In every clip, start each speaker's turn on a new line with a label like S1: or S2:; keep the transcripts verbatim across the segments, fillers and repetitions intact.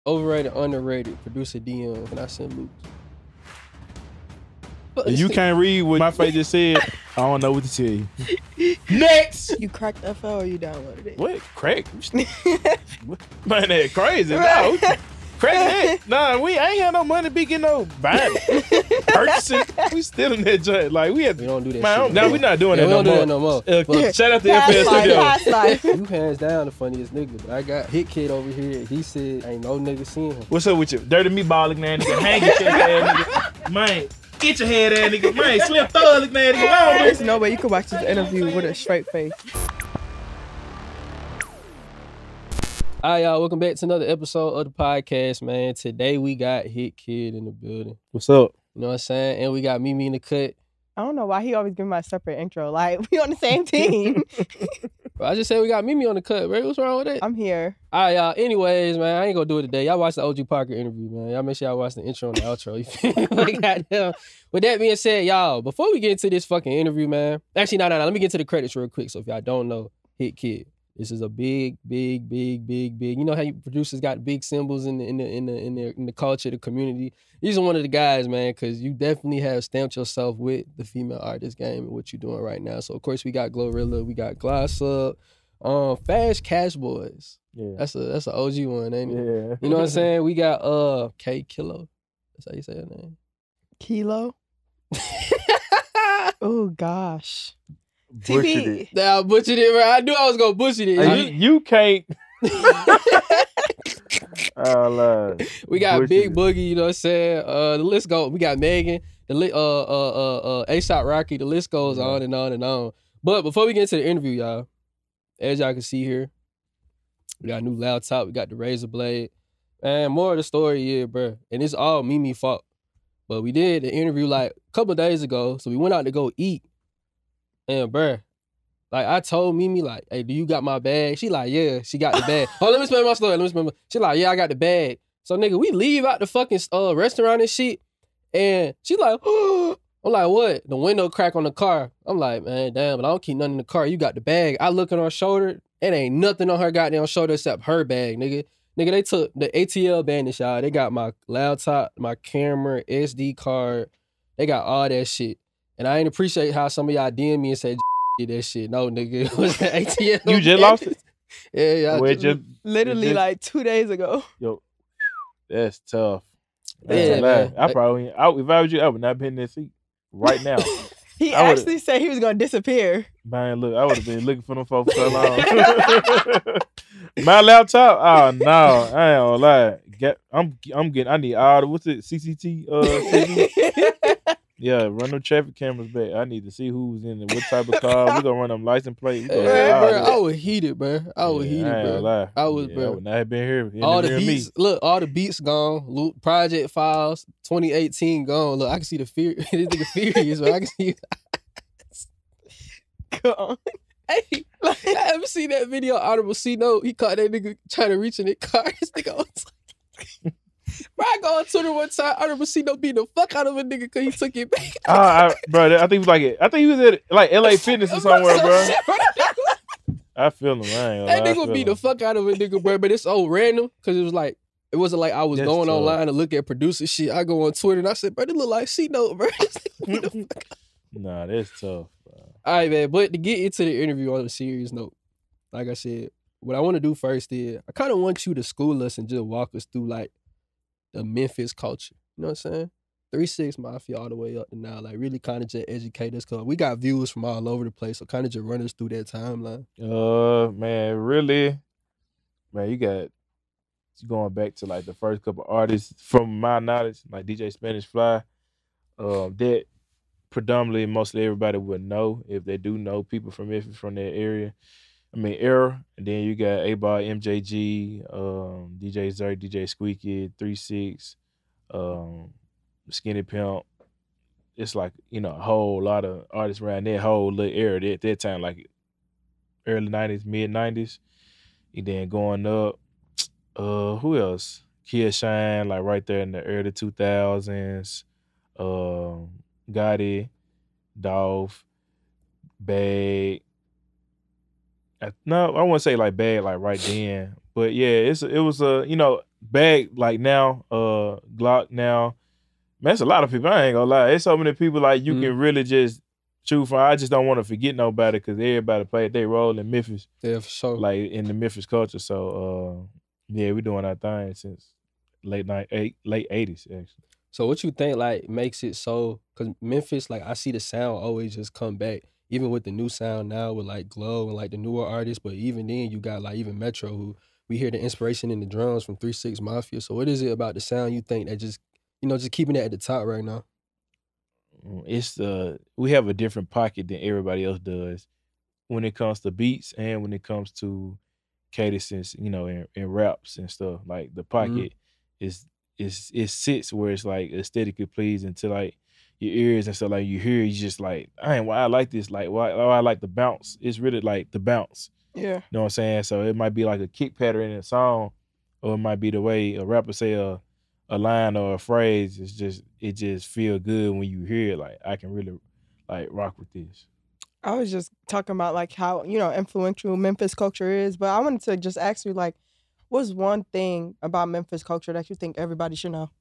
S1: Overrated, underrated. Producer D M. Can I send Luke?
S2: If you can't read what my face just said, I don't know what to tell you. Next!
S3: You cracked F L or you downloaded it?
S2: What? Crack? Man, that crazy. No. Crack that. Nah, we ain't had no money to be getting no buying. Purchasing. We still in that joint. Like, we had.
S1: We don't do that
S2: man,
S1: shit.
S2: No, we not doing
S1: yeah,
S2: that,
S1: we
S2: no
S1: don't do
S2: more.
S1: that no more.
S2: Uh,
S1: But
S2: shout out to F
S3: Past
S2: L
S3: life,
S2: Studio.
S3: past life.
S1: you hands down the funniest nigga. But I got Hit Kid over here. He said ain't no nigga seen him.
S2: What's up with you? Dirty meatball looking ass nigga. Hang your ass nigga. Man, get your head ass nigga. Man, Slim Thug looking ass nigga. Come on,
S3: There's
S2: man.
S3: no way you could watch this interview with a straight face.
S1: All right, y'all. Welcome back to another episode of the podcast, man. Today we got Hit Kid in the building.
S2: What's up?
S1: You know what I'm saying? And we got Mimi in the cut.
S3: I don't know why he always give me a separate intro. Like, we on the same team.
S1: But I just said we got Mimi on the cut, bro. What's wrong with that?
S3: I'm here.
S1: All right, y'all. Anyways, man, I ain't gonna do it today. Y'all watch the O G Parker interview, man. Y'all make sure y'all watch the intro and the outro. You feel me? Goddamn. With that being said, y'all, before we get into this fucking interview, man. Actually, no, no, no. Let me get to the credits real quick. So if y'all don't know, Hit Kid. This is a big, big, big, big, big. You know how you producers got big symbols in the in the in the in the, in the culture, the community. These are one of the guys, man, because you definitely have stamped yourself with the female artist game and what you're doing right now. So of course we got Glorilla, we got Gloss Up, um, Fast Cash Boys.
S2: Yeah.
S1: That's a that's an O G one, ain't it?
S2: Yeah.
S1: You know what I'm saying? We got uh K Kilo. That's how you say her name.
S3: Kilo. Oh, gosh.
S2: Butchered
S3: T
S2: it.
S3: V.
S1: Nah, I butchered it, bro. I knew I was gonna butcher it.
S2: Hey, you, you can't. Oh, Lord.
S1: We got
S2: Butchered
S1: Big
S2: it.
S1: Boogie, you know what I'm saying? Uh, the list go. We got Megan, the li- uh uh uh uh A$AP Rocky. The list goes
S2: Yeah.
S1: on and on and on. But before we get into the interview, y'all, as y'all can see here, we got a new laptop. We got the razor blade, and more of the story here, bro. And it's all Mimi fault. But we did the interview like a couple of days ago, so we went out to go eat, and bro. Like, I told Mimi, like, hey, do you got my bag? She like, yeah, she got the bag. Oh, let me explain my story. Let me explain my... She like, yeah, I got the bag. So, nigga, we leave out the fucking uh, restaurant and shit. And she like, oh. I'm like, what? The window crack on the car. I'm like, man, damn, but I don't keep nothing in the car. You got the bag. I look at her shoulder. It ain't nothing on her goddamn shoulder except her bag, nigga. Nigga, they took the A T L bandage, y'all. They got my laptop, my camera, S D card. They got all that shit. And I ain't appreciate how some of y'all D M me and said, that shit. No, nigga. It was the A T L.
S2: You just lost it?
S1: Yeah, yeah.
S2: Well,
S1: I
S2: it
S1: just,
S2: just,
S3: Literally
S2: just-
S3: like two days ago.
S2: yo, that's tough. I
S1: Yeah,
S2: ain't gonna lie.
S1: man.
S2: I probably, I, if I was you, I would not be in that seat right now.
S3: He
S2: I would've-
S3: actually said he was going to disappear.
S2: Man, look, I would have been looking for them folks so long. My laptop? Oh no, I ain't gonna lie. Get, I'm, I'm getting. I need all the what's it? C C T. Uh, T V? Yeah, run them traffic cameras back. I need to see who's in it, what type of car. We gonna run them license plates. We gonna
S1: yeah,
S2: do all
S1: bro,
S2: that.
S1: I was heated, bro. I was
S2: Yeah,
S1: heated,
S2: I ain't
S1: bro.
S2: gonna lie.
S1: I was,
S2: Yeah,
S1: bro.
S2: I would not have been here.
S1: All the
S2: interviewing
S1: beats,
S2: me.
S1: look, all the beats gone. Look, Project Files, twenty eighteen gone. Look, I can see the fear. This nigga furious, but I can see.
S3: Go on.
S1: Hey, like, I ever seen that video? Honorable C Note. He caught that nigga trying to reach in his car. This nigga was like, bro, I go on Twitter one time. Honorable C Note beat the fuck out of a nigga because he took it back.
S2: Oh, I, bro, I think he was like, I think he was at like L A Fitness or somewhere, bro. I feel him. I ain't gonna
S1: That
S2: lie, I
S1: nigga
S2: feel
S1: beat the
S2: him.
S1: fuck out of a nigga, bro. But it's so random because it was like, it wasn't like I was
S2: That's
S1: going
S2: tough.
S1: online to look at producer shit. I go on Twitter and I said, bro, this look like C Note, bro. This nigga beat the fuck out.
S2: Nah, that's tough, bro.
S1: All right, man. But to get into the interview on a serious note, like I said, what I want to do first is I kind of want you to school us and just walk us through like the Memphis culture. You know what I'm saying? three six Mafia all the way up to now. Like really kind of just educate us because we got viewers from all over the place. So kind of just run us through that timeline.
S2: Uh, man, really, man, you got you going back to like the first couple artists from my knowledge, like D J Spanish Fly. Um, that predominantly mostly everybody would know if they do know people from Memphis from that area. I mean, era, and then you got A-Ball, M J G, um, D J Zerk, D J Squeaky, three six, um, Skinny Pimp. It's like, you know, a whole lot of artists around that whole little era at that time, like early nineties, mid nineties. And then going up, uh, who else? Kid Shine, like right there in the early two thousands. Um, Gotti, Dolph, Bag. I, no, I wouldn't say like Bag like right then, but yeah, it's it was a you know Bag like now, uh, Glock now. Man, that's a lot of people. I ain't gonna lie. There's so many people like you
S1: Mhm.
S2: can really just choose from. I just don't want to forget nobody because everybody played their role in Memphis,
S1: Yeah, for sure.
S2: like in the Memphis culture. So uh, yeah, we doing our thing since late night eight, late eighties actually.
S1: So what you think like makes it so? Because Memphis, like I see the sound always just come back, even with the new sound now with like Glow and like the newer artists. But even then, you got like even Metro, who we hear the inspiration in the drums from Three Six Mafia. So what is it about the sound you think that just you know just keeping it at the top right now?
S2: Mm, It's uh, we have a different pocket than everybody else does when it comes to beats and when it comes to cadences, you know, and, and raps and stuff. Like the pocket is is it sits where it's like aesthetically pleasing to like your ears and stuff. Like you hear, you just like, I ain't why I like this. Like why why I like the bounce. It's really like the bounce.
S3: Yeah.
S2: You know what I'm saying? So it might be like a kick pattern in a song, or it might be the way a rapper say a a line or a phrase. It's just it just feel good when you hear it. Like I can really like rock with this.
S3: I was just talking about like how, you know, influential Memphis culture is, but I wanted to just ask you like, what's one thing about Memphis culture that you think everybody should know?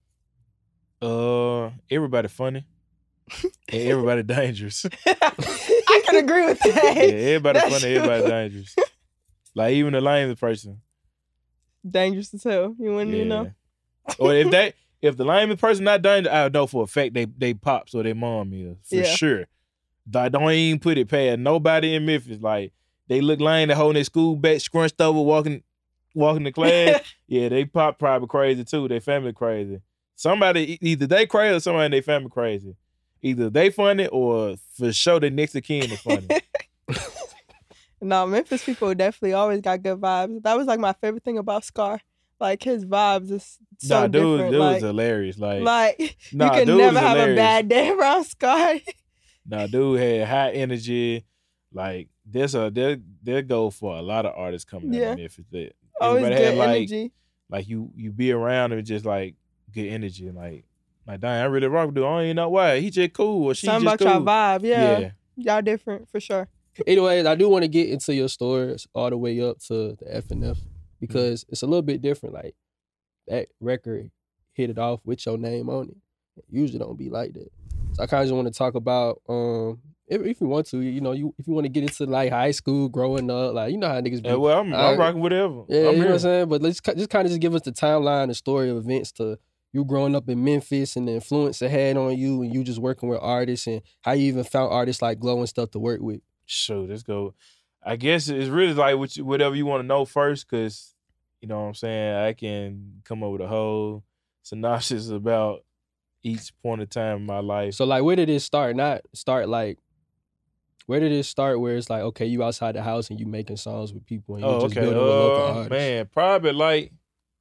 S2: Uh, everybody funny and everybody dangerous.
S3: I can agree with that.
S2: Yeah, everybody
S3: That's
S2: funny, everybody
S3: true.
S2: dangerous. Like even the lamest person.
S3: Dangerous as hell. You wouldn't
S2: Yeah.
S3: even know?
S2: Or if they if the lamest person not dangerous, I know for a fact they they pops or their mom is for
S3: Yeah.
S2: sure. Like don't even put it past nobody in Memphis. Like they look lame, they holding their school bag scrunched over, walking walking to class. Yeah, they pop probably crazy too. They family crazy. Somebody e- either they crazy or somebody in their family crazy. Either they funny or for sure the next of kin is funny.
S3: No, Memphis people definitely always got good vibes. That was like my favorite thing about Scar. Like his vibes is so
S2: nah, dude,
S3: different.
S2: dude
S3: like,
S2: was hilarious. Like,
S3: like
S2: nah,
S3: you can
S2: dude
S3: never
S2: was
S3: have a
S2: hilarious.
S3: bad day around Scar.
S2: nah, dude had high energy. Like, there's a there there go for a lot of artists coming
S3: Yeah.
S2: out of Memphis. That
S3: Always
S2: everybody
S3: good
S2: had like
S3: energy.
S2: like you you be around and just like good energy. Like like dang, I really rock with dude. I don't even know why. He just cool or she
S3: Something
S2: just
S3: about
S2: cool.
S3: y'all vibe. Yeah.
S2: yeah.
S3: Y'all different for sure.
S1: Anyways, I do want to get into your stories all the way up to the F N F because it's a little bit different. Like that record hit it off with your name on it. It usually don't be like that. So I kind of just want to talk about um if, if you want to, you know, you if you want to get into like high school, growing up, like you know how niggas be.
S2: Yeah, well, I'm,
S1: I-
S2: I'm rocking whatever.
S1: Yeah,
S2: I'm
S1: you know
S2: here.
S1: what I'm saying? But let's ki- just kind of just give us the timeline, the story of events to you growing up in Memphis and the influence it had on you and you just working with artists and how you even found artists like Glow and stuff to work with.
S2: Sure, let's go. I guess it's really like what you, whatever you want to know first, because you know what I'm saying. I can come up with a whole synopsis about each point of time in my life.
S1: So like where did it start? Not start like where did it start where it's like, okay, you outside the house and you making songs with people and you
S2: oh,
S1: just
S2: okay.
S1: building with local
S2: Uh,
S1: artists?
S2: man, probably like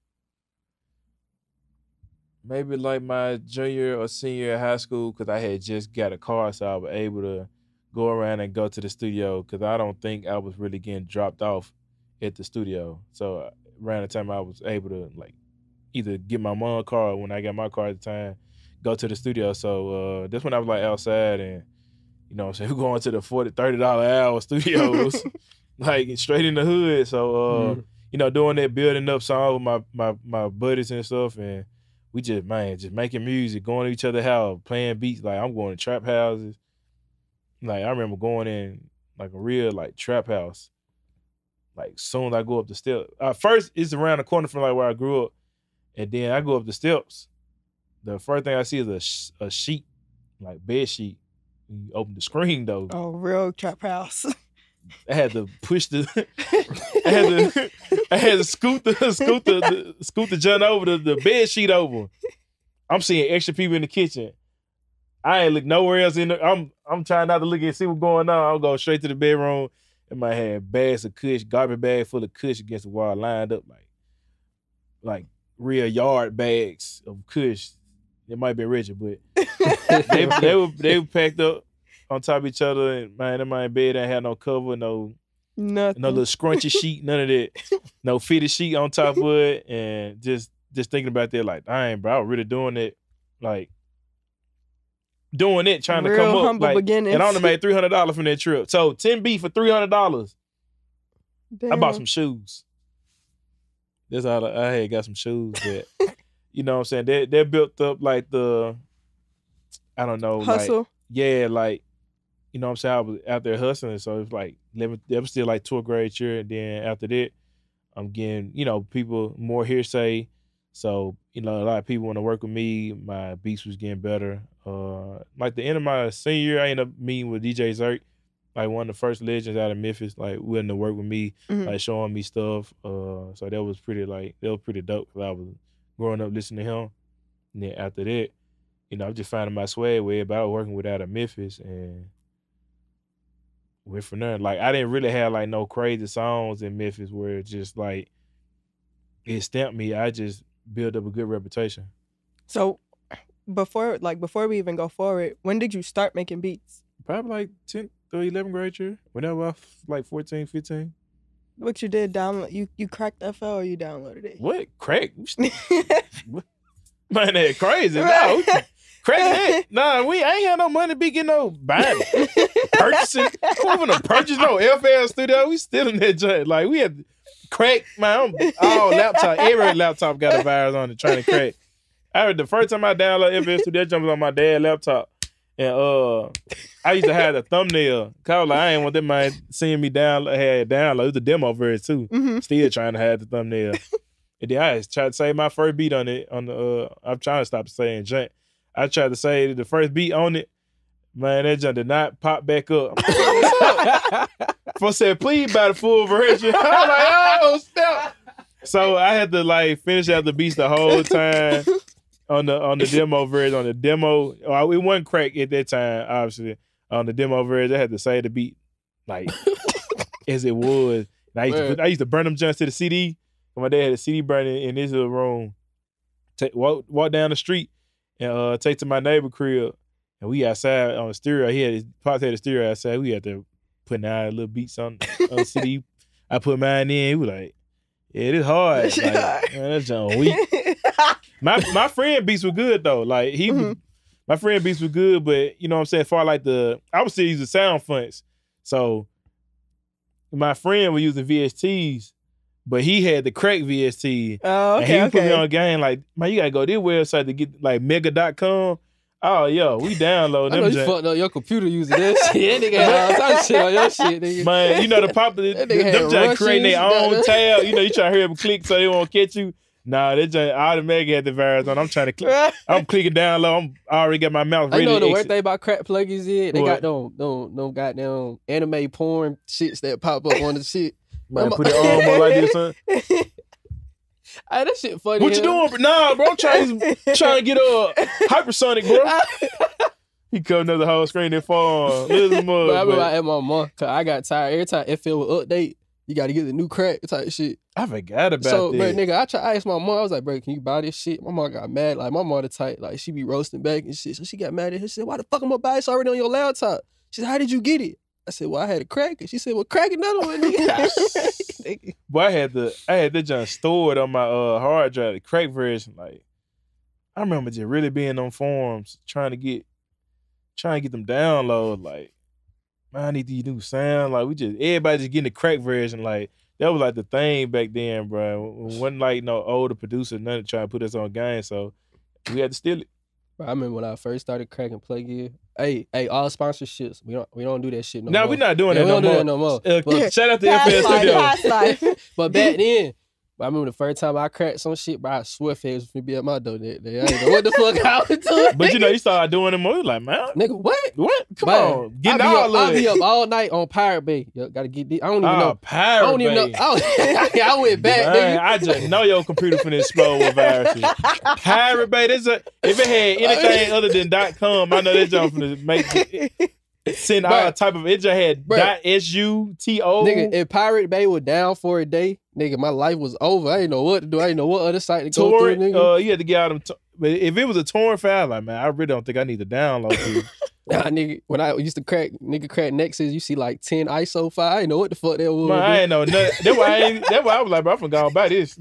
S2: maybe like my junior or senior year of high school, because I had just got a car, so I was able to go around and go to the studio, because I don't think I was really getting dropped off at the studio. So uh, around the time I was able to like either get my mom car or when I got my car at the time, go to the studio. So uh, that's when I was like outside and, you know, so we going to the forty dollars, thirty dollars an hour studios, like straight in the hood. So, uh,
S1: Mhm.
S2: you know, doing that building up song with my, my, my buddies and stuff. And we just, man, just making music, going to each other's house, playing beats. Like I'm going to trap houses. Like I remember going in like a real like trap house. Like soon as I go up the steps. Uh, first, it's around the corner from like where I grew up. And then I go up the steps. The first thing I see is a, sh- a sheet, like bed sheet. You open the screen though.
S3: Oh, real trap house.
S2: I had to push the, I had to, I had to scoot the, scoot the, the scoot the joint over the, the bed sheet over. I'm seeing extra people in the kitchen. I ain't look nowhere else in the. I'm, I'm trying not to look and see what's going on. I'll go straight to the bedroom. And my had bags of kush, garbage bag full of kush against the wall, lined up like, like real yard bags of kush. It might be Richard, but they they were they were packed up on top of each other, and man, in my bed ain't had no cover, no
S3: Nothing.
S2: no little scrunchy sheet, none of that, no fitted sheet on top of it, and just just thinking about that, like, dang, bro, I was really doing it, like doing it, trying to
S3: Real
S2: come up,
S3: humble
S2: like,
S3: beginnings.
S2: and I only made three hundred dollars from that trip. So ten B for three hundred dollars, I bought
S3: Damn.
S2: some shoes. That's all I, I had. Got some shoes that, you know what I'm saying? They they built up like the, I don't know,
S3: Hustle.
S2: like yeah, like you know what I'm saying. I was out there hustling, so it's like eleven, that was still like twelfth grade year, and then after that, I'm getting you know people more hearsay. So you know a lot of people want to work with me. My beats was getting better. Uh, like the end of my senior year, I ended up meeting with D J Zerk, like one of the first legends out of Memphis, like willing to work with me,
S3: Mhm.
S2: like showing me stuff. Uh, so that was pretty like that was pretty dope. Cause I was growing up listening to him, and then after that, you know, I'm just finding my swag with it. But I was working with out of Memphis and went from there. Like I didn't really have like no crazy songs in Memphis where it's just like it stamped me. I just built up a good reputation.
S3: So before like before we even go forward, when did you start making beats?
S2: Probably like tenth or eleventh grade year. Whenever I was like fourteen, fifteen.
S3: What you did download you you cracked F L or you downloaded it?
S2: What? Crack? Man, that crazy. No. Crack that. Nah, we I ain't had no money to be getting no buying. Purchasing. Who even to purchase no F L studio? We still in that joint. Like we had crack, man. I'm, all laptop, every laptop got a virus on it trying to crack. I heard the first time I downloaded F L Studio, that jump was on my dad's laptop. And uh I used to have the thumbnail. Cause like, I ain't want them man seeing me download had download. It was a demo version too.
S3: Mhm.
S2: Still trying to have the thumbnail. And then I tried to say my first beat on it on the uh I'm trying to stop saying junk. I tried to say the first beat on it. Man, that junk did not pop back up. Folks said, please buy the full version. I was like, oh snap. So I had to like finish out the beats the whole time on the on the demo version. On the demo, oh, it wasn't crack at that time, obviously. On the demo version, I had to say the beat like as it was. And I used to put, I used to burn them joints to the C D. My dad had a C D burning in his little room. Take, walk walk down the street and uh, take to my neighbor crib. And we outside on the stereo. He had his pops had a stereo outside. We had to put out little beats on on the C D. I put mine in. He was like, yeah, it is hard. Like, man, that's John weak. My my friend beats were good though. Like he,
S3: Mhm.
S2: my friend beats were good, but you know what I'm saying. Far like the, I would still use the sound fonts. So my friend was using V S Ts, but he had the crack V S T.
S3: Oh,
S2: And he
S3: okay,
S2: would put me on
S3: okay.
S2: a game like, man, you gotta go to this website to get like mega dot com. Oh, yo, we download
S1: I know
S2: them.
S1: you
S2: joints.
S1: fucked up your computer using that shit. That nigga had all type of shit on your shit, nigga.
S2: Man, you know the popular,
S1: That
S2: them
S1: nigga had
S2: just creating their
S1: Russians,
S2: own
S1: goddamn.
S2: tab. You know, you try to hear them click so they won't catch you. Nah, they just automatically had the virus on. I'm trying to click. I'm clicking down low. I'm I already got my mouth
S1: I
S2: ready
S1: know
S2: to
S1: the worst
S2: exit.
S1: thing about crack plugins is they
S2: What?
S1: got them, them, them goddamn anime porn shits that pop up on the shit.
S2: Man, put it on more like this, son.
S1: Hey, that shit funny.
S2: What you doing? Bro? Nah, bro, I'm trying, trying to get a uh, hypersonic, bro. He cut another whole screen and fall on. Little mud,
S1: But I remember
S2: but
S1: I at my mom, cause I got tired. Every time F L would update, you got to get the new crack type shit.
S2: I forgot about
S1: So,
S2: that.
S1: but nigga, I try. I asked my mom. I was like, bro, can you buy this shit? My mom got mad. Like my mom the type, like she be roasting back and shit. So she got mad at her. She said, why the fuck am I buy it? It's already on your laptop. She said, how did you get it? I said, well, I had a crack. And she said, well, crack another one, nigga.
S2: Boy, I had the I had that junk stored on my uh hard drive, the crack version. Like, I remember just really being on forums trying to get trying to get them download. Like, man, I need these new sound. Like, we just everybody just getting the crack version. Like, that was like the thing back then, bro. Wasn't like no older producer, none trying to put us on game. So we had to steal it.
S1: Bro, I remember when I first started cracking plug-in. Hey, hey, all sponsorships. We don't we don't do that shit no
S2: No,
S1: more.
S2: we're not doing
S1: Yeah,
S2: that
S1: we
S2: no
S1: don't do
S2: more.
S1: that no more.
S2: Uh,
S1: But-
S2: shout out to F
S3: Past
S2: L
S3: life,
S2: Studio.
S3: past life.
S1: But back then, I remember the first time I cracked some shit, bro, I swear feds was finna be at my door that day. I didn't know what the fuck I was doing.
S2: But you know, you started doing them more. You like, man,
S1: Nigga, what?
S2: what? Come
S1: Man,
S2: on, getting
S1: I be
S2: all
S1: up,
S2: of
S1: I be
S2: it.
S1: up all night on Pirate Bay. Yo, gotta get this. I don't even
S2: Oh,
S1: know. I
S2: Pirate
S1: don't even know.
S2: Bay.
S1: I, I went back,
S2: Man,
S1: nigga.
S2: I just know your computer finna explode with viruses. Pirate Bay, this a, if it had anything other than .com, I know that jump finna make send all
S1: Bruh.
S2: type of. It just had
S1: Bruh.
S2: dot S U T O.
S1: Nigga, if Pirate Bay was down for a day, nigga, my life was over. I didn't know what to do. I didn't know what other site to go
S2: torrent.
S1: through, nigga.
S2: Uh, you had to get out of them. To- but if it was a torrent file, like man, I really don't think I need to download it.
S1: Nah, nigga, when I used to crack, nigga, crack Nexus, you see like ten I S O files. I didn't know what the fuck that was.
S2: Man, I ain't know nothing. That's why I ain't. That's why I was like, bro, I'm finna go and buy this.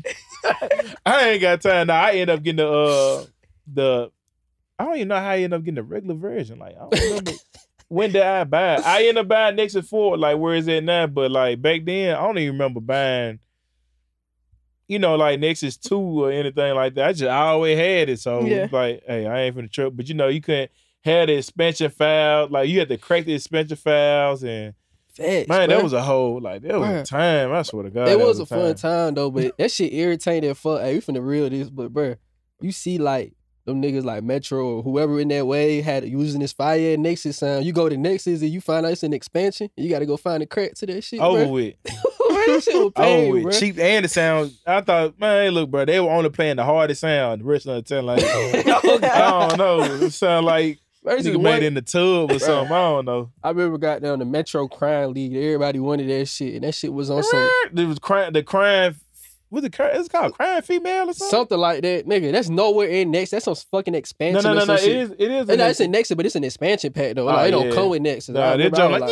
S2: I ain't got time. Now I end up getting the uh the. I don't even know how I end up getting the regular version. Like I don't remember when did I buy it. I end up buying Nexus four. Like where is it now? But like back then, I don't even remember buying. you know, like Nexus two or anything like that. I just I always had it. So
S3: Yeah.
S2: it's like, hey, I ain't finna trip. But you know, you couldn't have the expansion file. Like you had to crack the expansion files and
S1: Facts,
S2: man,
S1: bruh.
S2: that was a whole like that was
S1: Bruh.
S2: a time. I swear to God.
S1: It
S2: that
S1: was a fun
S2: time.
S1: time though, but that shit irritating as fuck. Hey, we finna reel this, but bruh, you see like them niggas like Metro or whoever in that way had using this fire Nexus sound. You go to Nexus and you find out it's an expansion. You gotta go find a crack to that shit.
S2: Over
S1: bruh.
S2: with.
S1: That shit was pain,
S2: Over with.
S1: bruh.
S2: Cheap and the sound. I thought, man, hey, look, bro, they were only playing the hardest sound. The rest of the time, like, I don't know. It sound like
S1: Versus
S2: nigga
S1: one-
S2: made it in the tub or something. I don't know.
S1: I remember got down the Metro Crime League. Everybody wanted that shit, and that shit was on some
S2: It was crying. The crying. What's it? cry- It's called crying female or something.
S1: something like that, nigga. That's nowhere in Next. That's some fucking
S2: No,
S1: expansion.
S2: no,
S1: or
S2: no,
S1: some
S2: no. It
S1: shit.
S2: is. It is.
S1: And no, it's in Nexus, but it's an expansion pack though. Like,
S2: Oh,
S1: it don't
S2: yeah.
S1: come with Nexus. I
S2: Nah, they
S1: remember I
S2: jump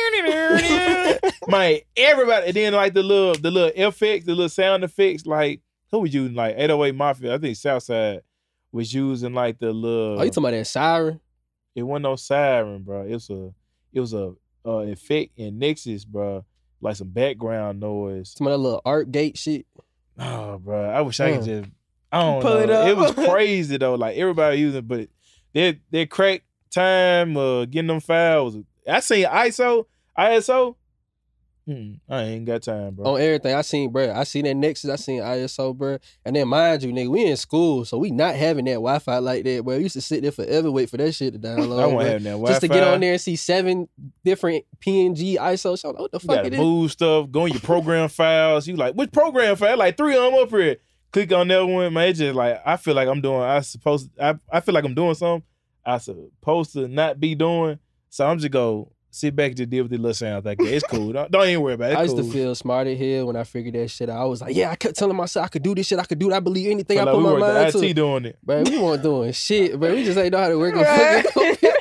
S1: was
S2: like, man, everybody. And then like the little, the little effects, the little sound effects. Like who was using like eight oh eight Mafia? I think Southside was using like the little.
S1: oh, you talking about that siren?
S2: It wasn't no siren, bro. It was a, it was a uh, effect in Nexus, bro. Like some background noise.
S1: Some of that little art gate shit.
S2: Oh, bro. I wish I could
S1: Mm.
S2: just. I don't
S3: Pull
S2: know.
S3: it up.
S2: It was crazy though. Like everybody using, but that that crack time uh, getting them files. I seen I S O, I S O. Hmm, I ain't got time, bro.
S1: On everything. I seen, bro. I seen that Nexus. I seen I S O, bro. And then, mind you, nigga, we in school, so we not having that Wi-Fi like that, bro. We used to sit there forever, wait for that shit to download.
S2: I
S1: bro.
S2: want to have that Wi-Fi.
S1: Just to get on there and see seven different P N G I S O. So, what the
S2: You
S1: fuck
S2: gotta
S1: it is?
S2: move stuff, go in your program files. You like, which program file? Like three of them up here. Click on that one, man. It's just like, I feel like I'm doing, I supposed, I, I feel like I'm doing something I supposed to not be doing. So I'm just go sit back and just deal with the little sound like that. It's cool. Don't, don't even worry about it. It's
S1: I used
S2: cool.
S1: to feel smart as hell when I figured that shit out. I was like, yeah, I kept telling myself I could do this shit. I could do it. I believe anything
S2: Felt
S1: I
S2: like
S1: put
S2: we
S1: my
S2: worked
S1: mind
S2: at I T
S1: to.
S2: doing it.
S1: Bro, we weren't doing shit, bro. We just ain't know how to work a
S3: Right.
S1: fucking computer.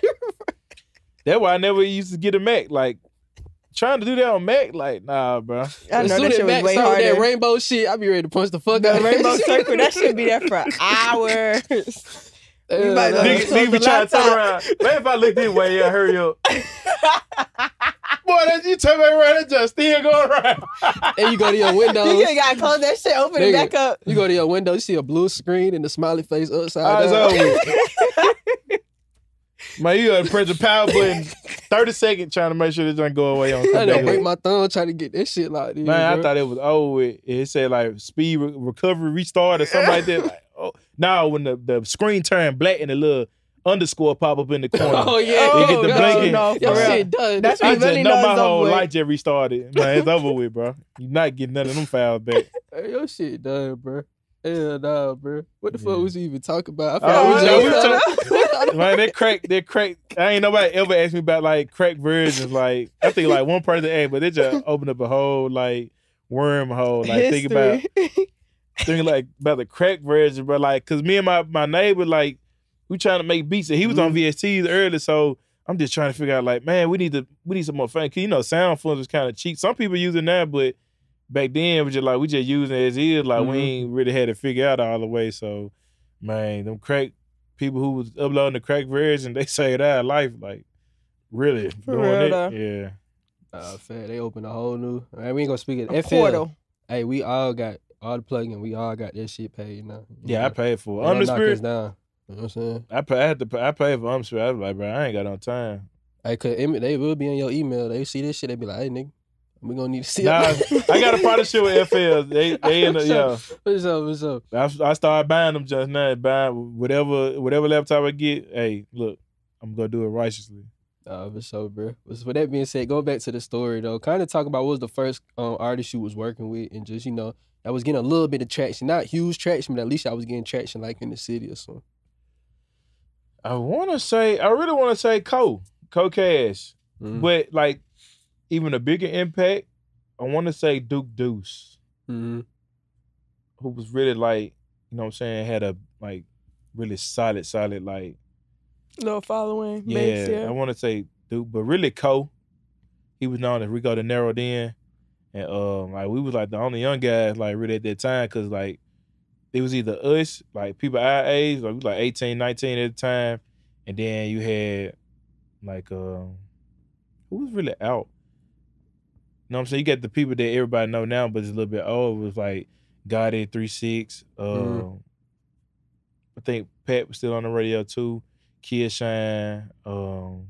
S2: That's why I never used to get a Mac. Like, trying to do that on Mac, like, nah, bro.
S3: I
S1: As
S3: know
S1: soon
S3: that
S1: as
S3: shit was
S1: Mac
S3: way
S1: started
S3: harder.
S1: that rainbow shit, I be ready to punch the fuck
S3: The
S1: out.
S3: rainbow circle, that should be there for hours.
S1: Yeah,
S3: might
S1: nah.
S3: as well
S2: Nigga,
S3: close
S2: nigga be
S3: the
S2: trying to turn
S3: laptop.
S2: around. Man, if I look this way, yeah, hurry up. Boy, that you turn back around, it just still going around.
S1: And you go to your windows.
S3: You just gotta close that shit, open it
S1: Nigga.
S3: back up.
S1: You go to your window, you see a blue screen and the smiley face upside
S2: Eyes
S1: down.
S2: over. Man, you gotta press the power button thirty seconds trying to make sure this doesn't go away on
S1: I done
S2: something.
S1: break my thumb trying to get that shit locked in.
S2: Man, I
S1: bro.
S2: thought it was over with. It said like speed re- recovery restart or something like that. Like, oh, now when the, the screen turned black and the little underscore pop up in the corner.
S1: Oh yeah,
S3: Oh,
S2: You get the
S1: no,
S2: blinking.
S3: no, for
S1: Your
S3: real.
S1: shit done.
S3: That's
S2: I
S3: what
S2: just
S3: really
S2: know
S3: knows
S2: my
S3: it's
S2: whole
S3: over with.
S2: light just restarted. Man, it's over with, bro. You're not getting none of them files back.
S1: Hey, your shit done, bro. Hell nah, bro. What the
S2: Yeah.
S1: fuck was we even talking about? I
S2: Oh,
S1: forgot
S2: we
S1: we
S2: just-
S1: just-
S2: we Man, that crack, that crack. I ain't nobody ever asked me about like crack versions. Like I think like one person asked, but they just opened up a whole like wormhole. Like think about
S3: History.
S2: thinking like about the crack version, but like cause me and my my neighbor like we trying to make beats and he was on
S1: Mhm.
S2: V S Ts early, so I'm just trying to figure out like man, we need to we need some more fun. Cause you know sound phones was kind of cheap. Some people using that, but back then it was just like we just using it as is. Like we
S1: Mhm.
S2: ain't really had to figure out all the way. So man, them crack people who was uploading the crack version, they saved our life. Like really
S3: For
S2: doing
S3: real,
S2: it.
S3: though.
S2: Yeah.
S1: Uh, fair. They opened a whole new. Man, we ain't gonna speak it.
S3: A
S1: F L.
S3: portal.
S1: Hey, we all got all the plugin. We all got that shit paid now.
S2: Yeah, I paid for it.
S1: They
S2: On
S1: don't
S2: the
S1: knock us
S2: spirit,
S1: down. You know what I'm saying?
S2: I pay, I had to pay, I paid for Umspirit. I was like, bro, I ain't got no time.
S1: Hey, cause em- they will be in your email. They see this shit. They be like, hey, nigga, we gonna need to see.
S2: Nah, I got a partnership with F L. They they in the, yeah.
S1: What's up? What's up?
S2: I, I started buying them just now. Buying whatever whatever laptop I get. Hey, look, I'm gonna do it righteously.
S1: Uh, for sure, bro. With with that being said, going back to the story though, kind of talk about what was the first um, artist you was working with, and just you know, I was getting a little bit of traction, not huge traction, but at least I was getting traction like in the city or something.
S2: I want to say, I really want to say Co, Co Cash,
S1: Mhm.
S2: but like even a bigger impact, I want to say Duke Deuce,
S1: Mm-hmm.
S2: who was really like, you know what I'm saying, had a like really solid, solid like.
S3: Little following.
S2: Yeah,
S3: base,
S2: I
S3: yeah.
S2: want to say Duke, but really Co. He was known as Rico De Niro then, and um, like we was like the only young guys like really at that time, cause like it was either us, like people our age, like we was like eighteen, nineteen at the time, and then you had like um, who was really out. You know what I'm saying? You got the people that everybody know now, but it's a little bit old. It was like Gotti, three six. Um,
S1: Mhm.
S2: I think Pat was still on the radio too. Kid Shine, um,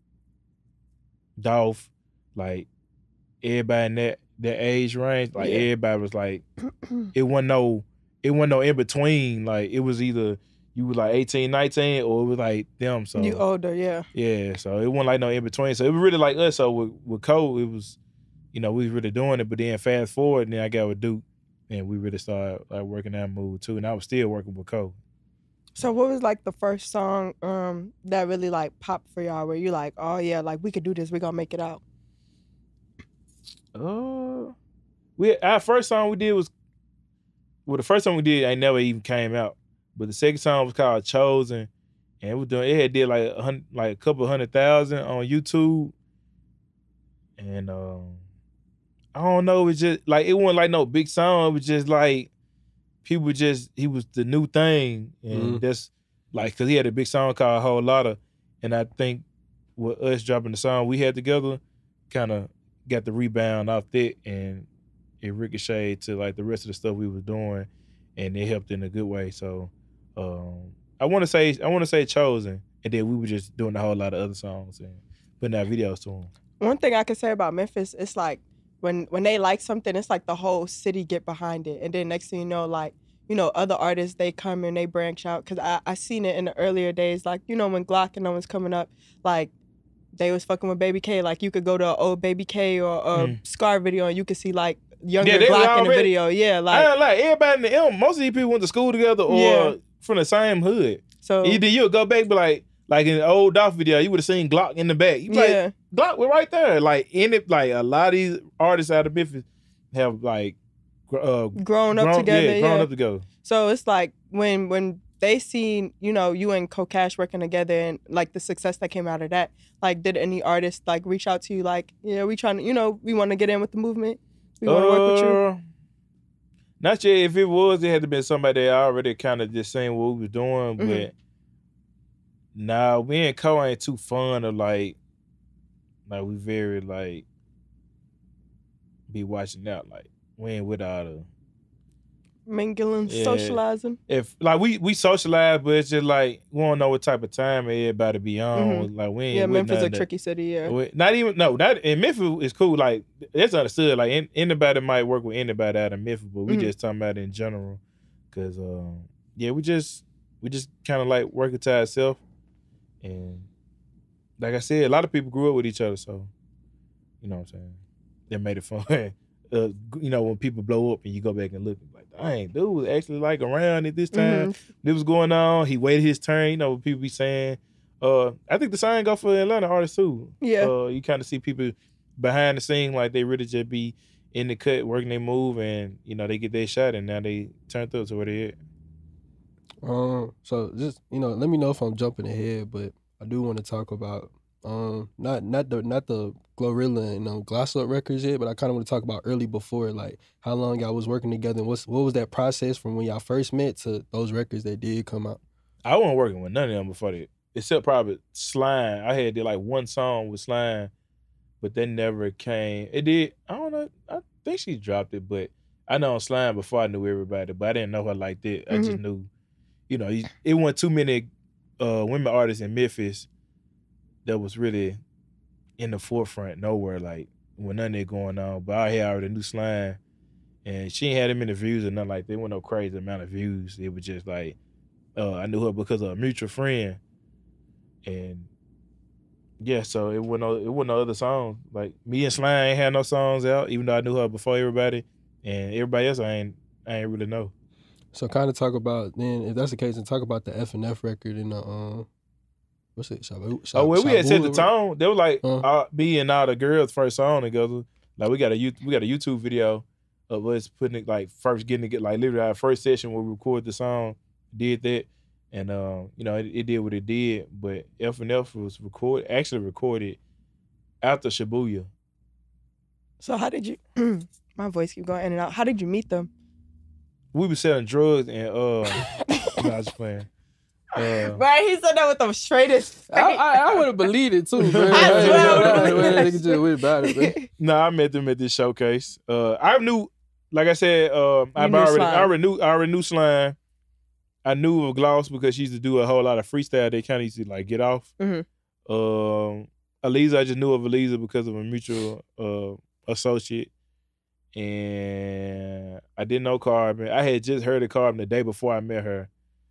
S2: Dolph, like everybody in that that age range, like
S3: Yeah.
S2: everybody was like, it wasn't no, it wasn't no in between. Like it was either you were like eighteen, nineteen, or it was like them. So
S3: You older, yeah.
S2: yeah, so it wasn't like no in between. So it was really like us. So with, with Cole, it was, you know, we was really doing it. But then fast forward, and then I got with Duke, and we really started like working that move too. And I was still working with Cole.
S3: So what was like the first song um that really like popped for y'all where you like, oh yeah, like we could do this, we gonna make it out?
S2: Uh, we our first song we did was, well, the first song we did ain't never even came out, but the second song was called Chosen, and it was doing, it had did like a hundred, like a couple hundred thousand on YouTube, and um, I don't know, it was just like it wasn't like no big song, it was just like people just, he was the new thing, and
S1: Mhm.
S2: that's like, cause he had a big song called Whole Lotta, and I think with us dropping the song we had together, kind of got the rebound off that, and it ricocheted to like the rest of the stuff we was doing, and it helped in a good way. So um, I want to say I want to say Chosen, and then we were just doing a whole lot of other songs and putting out videos to them.
S3: One thing I can say about Memphis, it's like when when they like something, it's like the whole city get behind it, and then next thing you know, like you know, other artists they come and they branch out. Cause I I seen it in the earlier days, like you know when Glock and them was coming up, like they was fucking with Baby K. Like you could go to an old Baby K or a
S2: Mm.
S3: Scar video and you could see like younger
S2: Yeah, they was
S3: Glock in the
S2: already-
S3: video. Yeah,
S2: I
S3: like
S2: ain't like everybody in the M. Most of these people went to school together or
S3: Yeah.
S2: from the same hood.
S3: so.
S2: Either you would go back, but like like in the old Dolph video, you would have seen Glock in the back. You be like,
S3: Yeah,
S2: Glock was right there. Like in it, like a lot of these artists out of Memphis have like gr- uh,
S3: grown up
S2: grown,
S3: together.
S2: yeah,
S3: Yeah,
S2: grown up together.
S3: So it's like when when they seen, you know, you and Kokash working together and like the success that came out of that, like did any artists like reach out to you like, yeah, we trying to, you know, we want to get in with the movement. We want to work with you.
S2: Uh, Not yet. If it was, it had to been somebody that already kind of just saying what we was doing.
S3: Mhm.
S2: But nah, we and Cole ain't too fun of like, like we very like be watching out. Like we ain't with all the,
S3: Mingling,
S2: Yeah.
S3: socializing.
S2: if like we we socialize, but it's just like we don't know what type of time everybody be on. Like we ain't
S3: Yeah,
S2: with
S3: Memphis
S2: none
S3: a
S2: of that.
S3: tricky city. Yeah.
S2: We- Not even no, not in Memphis is cool. Like that's understood. Like in, anybody might work with anybody out of Memphis, but we
S3: Mhm.
S2: just talking about it in general. Cause um, yeah, we just we just kind of like working to ourselves, and like I said, a lot of people grew up with each other, so you know what I'm saying. That made it fun. uh, you know when people blow up and you go back and look, like dang, dude was actually like around at this time.
S3: Mhm.
S2: It was going on. He waited his turn. You know what people be saying. Uh, I think the same go for Atlanta artists too.
S3: Yeah.
S2: Uh, you kind of see people behind the scene, like they really just be in the cut, working their move, and you know they get their shot, and now they turn through to where they at.
S1: Um, so just you know, let me know if I'm jumping ahead, but I do want to talk about um not not the not the Glorilla and um, Gloss Up records yet, but I kind of want to talk about early before, like how long y'all was working together and what's what was that process from when y'all first met to those records that did come out.
S2: I wasn't working with none of them before that, except probably Slime. I had did like one song with Slime, but that never came. It did. I don't know. I think she dropped it, but I know Slime before I knew everybody, but I didn't know her like that. I just knew, you know, it wasn't too many uh, women artists in Memphis that was really in the forefront nowhere, like when none of that going on. But I had already knew Slime, and she ain't had that many views or nothing like that. It wasn't no crazy amount of views. It was just like, uh, I knew her because of a mutual friend, and yeah, so it wasn't no, it wasn't no other songs. Like me and Slime ain't had no songs out, even though I knew her before everybody, and everybody else I ain't, I ain't really know.
S1: So kind of talk about then, if that's the case, and talk about the F and F record and the um, what's it? Shabu, Shab,
S2: Oh, well, we had set the
S1: Shabula-
S2: tone. They were like
S1: Huh?
S2: uh, me and all the girls' first song together. Like we got a You- we got a YouTube video of us putting it like first getting to get like literally our first session where we recorded the song, did that, and um, you know it, it did what it did. But F and F was record actually recorded after Shibuya.
S3: So how did you? My voice keep going in and out. How did you meet them?
S2: We was selling drugs and uh, no, I was just playing. Uh,
S3: Right, he said that with the straightest.
S1: I, I, I would have believed it too, bro.
S3: I swear I would've
S1: Hey,
S3: believed
S1: man,
S3: that
S1: nigga just went about it, man.
S2: No, I met them at this showcase. Uh, I knew, like I said, um, I
S3: knew
S2: already,
S3: Slime.
S2: I already knew, I already knew Slime. I knew of Gloss because she used to do a whole lot of freestyle. They kind of used to like get off.
S3: Mm-hmm.
S2: Um, Aliza, I just knew of Aliza because of a mutual uh, associate. And I didn't know Carbon. I had just heard of Carbon the day before I met her.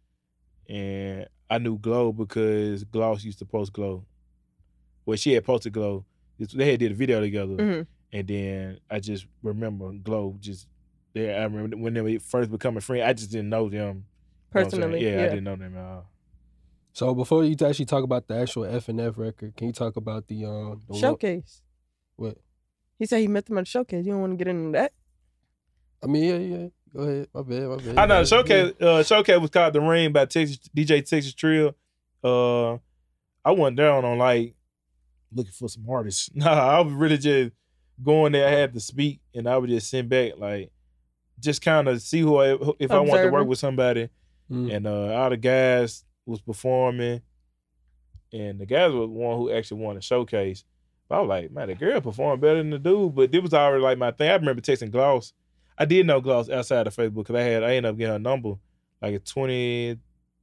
S2: And I knew Glow because Gloss used to post Glow. Well, she had posted Glow. They had did a video together.
S3: Mm-hmm.
S2: And then I just remember Glow just there. I remember when they were first becoming friends, I just didn't know them. You know what I'm saying?
S3: Personally,
S2: yeah,
S3: yeah.
S2: I didn't know them at all.
S1: So before you actually talk about the actual F N F record, can you talk about the um the
S3: Showcase.
S1: What?
S3: He said he met them at the showcase. You don't want to get into that?
S1: I mean, yeah, yeah. Go ahead. My bad, my bad.
S2: I know the
S1: Yeah.
S2: showcase. Uh, showcase was called The Ring by Texas D J Texas Trill. Uh, I went down on like looking for some artists. Nah, I was really just going there. I had to speak, and I would just send back like just kind of see who I, if I want to work
S3: Observing.
S2: with somebody.
S1: Mm.
S2: And uh, all the guys was performing, and the guys was one who actually won the showcase. But I was like, man, the girl performed better than the dude. But it was already like my thing. I remember texting Gloss. I did know Gloss outside of Facebook because I had I ended up getting her number like in twenty,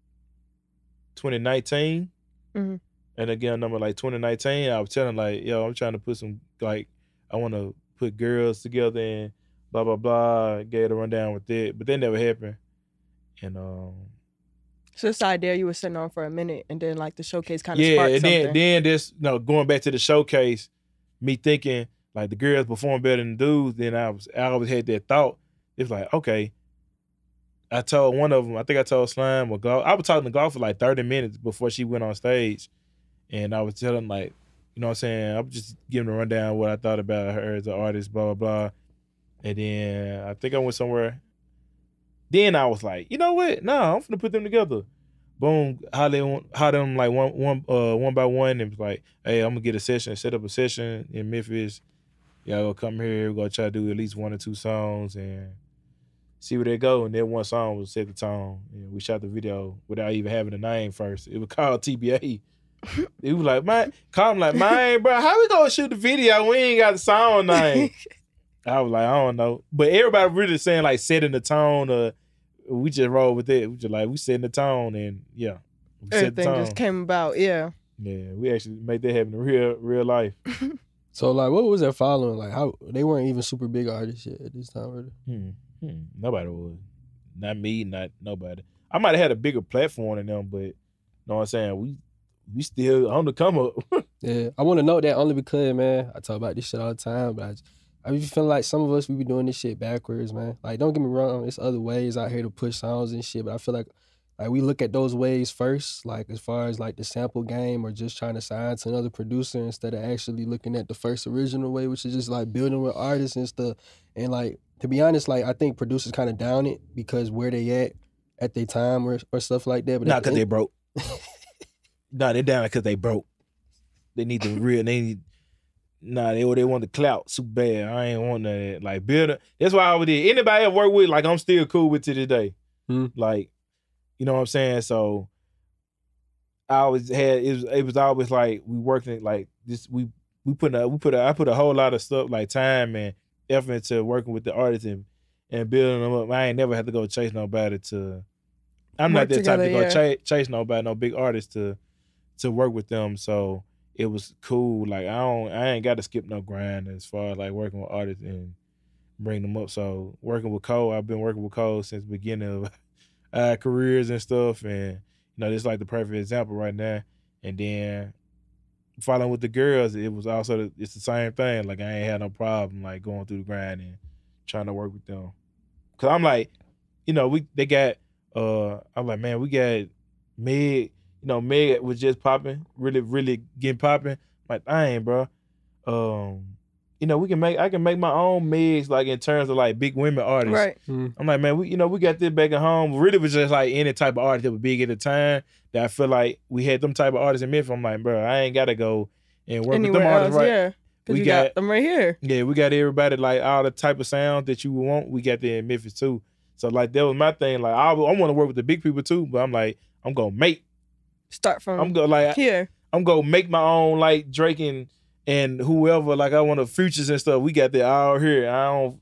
S2: twenty nineteen.
S3: Mm-hmm.
S2: And again, number like twenty nineteen, I was telling like, yo, I'm trying to put some like I want to put girls together and blah blah blah. Gave it a rundown with it, but that never happened. And um,
S3: So this idea you were sitting on for a minute, and then like the showcase kind of
S2: yeah,
S3: sparked
S2: and then
S3: something.
S2: then this, you know, going back to the showcase, me thinking like the girls perform better than dudes. Then I was I always had that thought. It's like, okay. I told one of them, I think I told Slime or Golf. I was talking to Golf for like thirty minutes before she went on stage. And I was telling like, you know what I'm saying? I was just giving a rundown of what I thought about her as an artist, blah, blah, blah. And then I think I went somewhere. Then I was like, you know what? No, I'm finna put them together. Boom, how they how them like one one uh one by one, and was like, hey, I'm gonna get a session, set up a session in Memphis. Y'all gonna come here, we're gonna try to do at least one or two songs and see where they go. And then one song was set the tone. And we shot the video without even having a name first. It was called T B A. It was like, man, call him like, man, bro, how we gonna shoot the video? We ain't got the song name. I was like, I don't know. But everybody really saying like setting the tone, uh, we just roll with it. We just like, we setting the tone and yeah. We set the
S3: Everything
S2: tone.
S3: just came about, yeah.
S2: Yeah, we actually made that happen in real real life.
S1: So like, what was their following? Like, how they weren't even super big artists yet at this time, really.
S2: Hmm. Hmm. Nobody was. Not me, not nobody. I might have had a bigger platform than them, but you know what I'm saying? We we still on the come up.
S1: Yeah, I want to know that only because, man, I talk about this shit all the time, but I, just, I be feeling like some of us, we be doing this shit backwards, man. Like, don't get me wrong, there's other ways out here to push songs and shit, but I feel like like we look at those ways first, like as far as like the sample game or just trying to sign to another producer instead of actually looking at the first original way, which is just like building with artists and stuff. And like, to be honest, like I think producers kind of down it because where they at at their time or, or stuff like that. But
S2: Not
S1: at the
S2: because they
S1: end-
S2: broke. Nah, they down because they broke. They need the real. They need. Nah, they they want the clout super bad. I ain't want none of that. Like build. A, that's why I would did. Anybody I work with, like I'm still cool with to this day.
S1: Hmm.
S2: Like, you know what I'm saying. So I always had it was it was always like we working like this. We we put a we put a I put a whole lot of stuff like time and effort into working with the artists and and building them up. I ain't never had to go chase nobody to. I'm not
S3: Work
S2: that
S3: together,
S2: type to go
S3: yeah.
S2: chase chase nobody, no big artist to to work with them. So it was cool. Like I don't, I ain't got to skip no grind as far as like working with artists and bring them up. So working with Cole, I've been working with Cole since the beginning of our careers and stuff. And you know, this is like the perfect example right now. And then following with the girls, it was also the, it's the same thing. Like I ain't had no problem like going through the grind and trying to work with them. Cause I'm like, you know, we they got. Uh, I'm like, man, we got Meg. You know, Meg was just popping, really, really getting popping. Like, dang, bro. Um, you know, we can make. I can make my own Megs, like in terms of like big women artists.
S3: Right.
S1: Mm.
S2: I'm like, man, we, you know, we got this back at home. Really, was just like any type of artist that was big at the time. That I feel like we had them type of artists in Memphis. I'm like, bro, I ain't gotta go and work
S3: Anywhere
S2: with them
S3: else,
S2: artists, right?
S3: yeah. Because
S2: We
S3: you got,
S2: got-
S3: them right here.
S2: Yeah, we got everybody like all the type of sound that you want. We got there in Memphis too. So like that was my thing. Like I, I want to work with the big people too, but I'm like I'm gonna make.
S3: Start from
S2: I'm gonna like
S3: here.
S2: I'm gonna make my own like Drake and and whoever. Like I want the futures and stuff. We got that all here. I don't.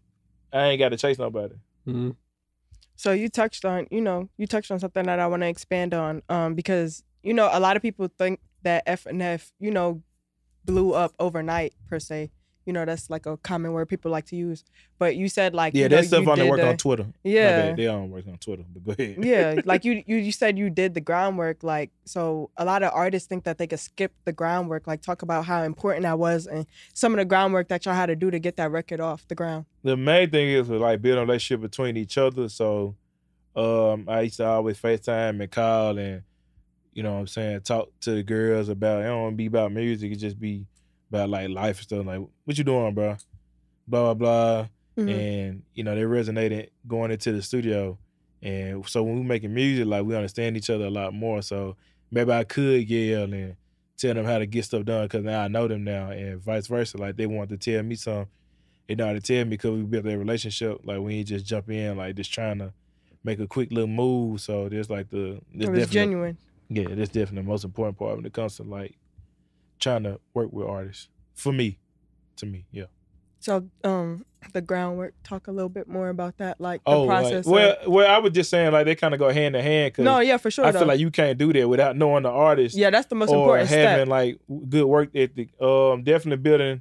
S2: I ain't got to chase nobody.
S1: Mm-hmm.
S3: So you touched on, you know, you touched on something that I want to expand on, um, because you know a lot of people think that F N F, you know, blew up overnight per se. You know, that's like a common word people like to use. But you said like
S2: Yeah,
S3: you know,
S2: that stuff
S3: you
S2: only
S3: did
S2: work
S3: the-
S2: on Twitter. My
S3: Yeah.
S2: bad. They don't work on Twitter, but go ahead.
S3: Yeah, like you, you you said you did the groundwork. Like, so a lot of artists think that they could skip the groundwork. Like, talk about how important that was and some of the groundwork that y'all had to do to get that record off the ground.
S2: The main thing is with like building a relationship between each other. So um, I used to always FaceTime and call and, you know what I'm saying, talk to the girls about, it don't want to be about music, it just be about like life and stuff. Like, what you doing, bro? Blah, blah, blah.
S3: Mhm.
S2: And, you know, they resonated going into the studio. And so when we making music, like we understand each other a lot more. So maybe I could yell and tell them how to get stuff done because now I know them now, and vice versa. Like they want to tell me something, they know how to tell me because we built that relationship. Like we ain't just jump in like just trying to make a quick little move. So there's like the
S3: It was genuine.
S2: Yeah, that's definitely the most important part when it comes to like trying to work with artists. For me, to me, yeah.
S3: So, um, the groundwork. Talk a little bit more about that, like the
S2: Oh, like,
S3: process. of-
S2: well, well, I was just saying like they kind of go hand in hand. Cause
S3: no, yeah, for sure.
S2: I
S3: though.
S2: feel like you can't do that without knowing the artist.
S3: yeah, that's the most
S2: or
S3: important
S2: having
S3: step.
S2: like good work ethic. Um, definitely building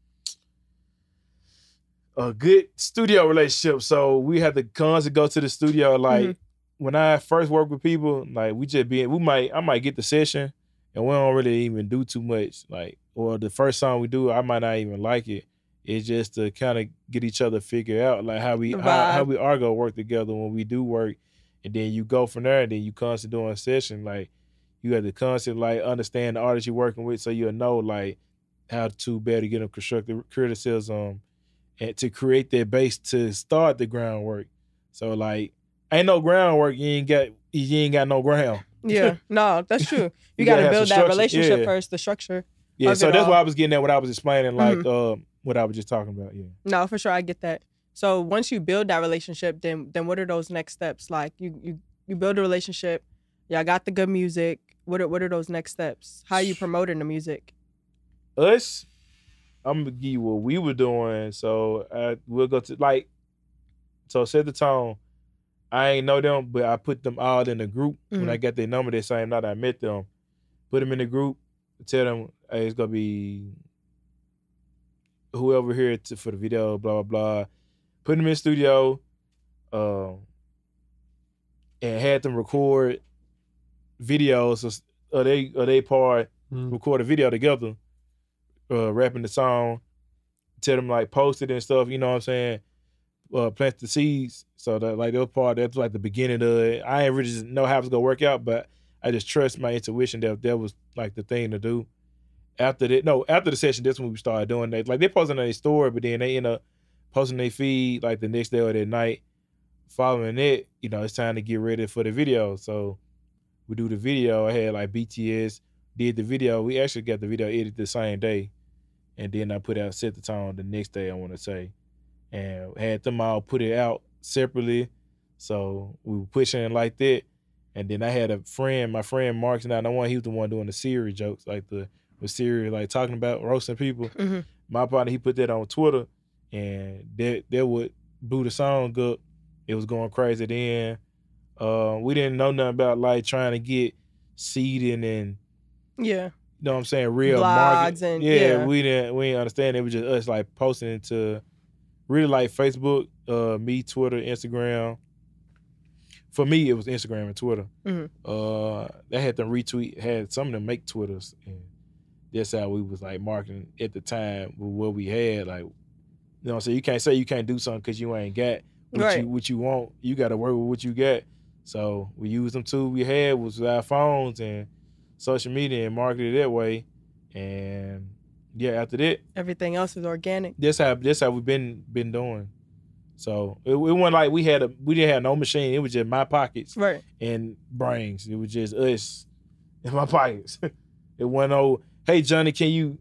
S2: a good studio relationship. So we had to constantly go to the studio. Like
S3: Mhm.
S2: when I first work with people, like we just be, we might, I might get the session, and we don't really even do too much. Like, or the first song we do, I might not even like it. It's just to kind of get each other figure out like how we
S3: The
S2: how, how
S3: vibe.
S2: we are gonna work together when we do work, and then you go from there, and then you constantly doing a session. Like you have to constantly like understand the artist you're working with, so you'll know like how to better get them constructive criticism, and to create that base to start the groundwork. So like, ain't no groundwork, you ain't got you ain't got no ground.
S3: Yeah, no, that's true. You,
S2: You
S3: got
S2: gotta
S3: to
S2: have
S3: build
S2: some
S3: that
S2: structure.
S3: relationship
S2: Yeah.
S3: first, the structure.
S2: Yeah,
S3: Of
S2: so
S3: it
S2: that's
S3: all.
S2: what I was getting at when I was explaining like um, what I was just talking about. Yeah.
S3: No, for sure, I get that. So once you build that relationship, then then what are those next steps? Like you you you build a relationship, y'all got the good music. What are what are those next steps? How are you promoting the music?
S2: Us, I'm gonna give you what we were doing. So I, we'll go to like, so set the tone. I ain't know them, but I put them all in a group. When I got their number that same night I met them, put them in the group, tell them, hey, it's gonna be whoever here to, for the video, blah blah blah. Put them in the studio, um, and had them record videos of, of they of they part,
S1: Mm.
S2: record a video together, uh, rapping the song. Tell them like post it and stuff. You know what I'm saying? Uh, plant the seeds. So that like that part, that's like the beginning of it. I ain't really just know how it's gonna work out, but I just trust my intuition that that was like the thing to do. After that, no, after the session, that's when we started doing that. Like they posting on their story, but then they end up posting their feed like the next day or that night. Following it, you know, it's time to get ready for the video. So we do the video. I had like B T S did the video. We actually got the video edited the same day, and then I put out Set the Tone the next day, I want to say, and had them all put it out separately. So we were pushing it like that. And then I had a friend, my friend Mark's not the one, he was the one doing the Siri jokes, like the with Siri, like talking about roasting people.
S3: Mhm.
S2: My partner, he put that on Twitter, and that that would blew the song up. It was going crazy then. Uh, we didn't know nothing about like trying to get seeding and
S3: Yeah.
S2: you know what I'm saying, real
S3: Blogs
S2: market.
S3: and-
S2: yeah,
S3: yeah.
S2: we didn't we didn't understand. It was just us like posting it to really like Facebook, uh, me, Twitter, Instagram. For me, it was Instagram and Twitter.
S3: Mhm.
S2: Uh, they had them retweet, had some of them make Twitters, and that's how we was like marketing at the time with what we had. Like, you know what I'm saying? You can't say you can't do something because you ain't got what
S3: Right.
S2: you what you want. You got to work with what you got. So we used them tools we had was our phones and social media and marketed that way. And yeah, after that,
S3: Everything else is organic.
S2: that's how that's how we've been been doing. So it, it wasn't like we had a we didn't have no machine. It was just my pockets
S3: Right.
S2: and brains. It was just us in my pockets. It wasn't no, hey Johnny, can you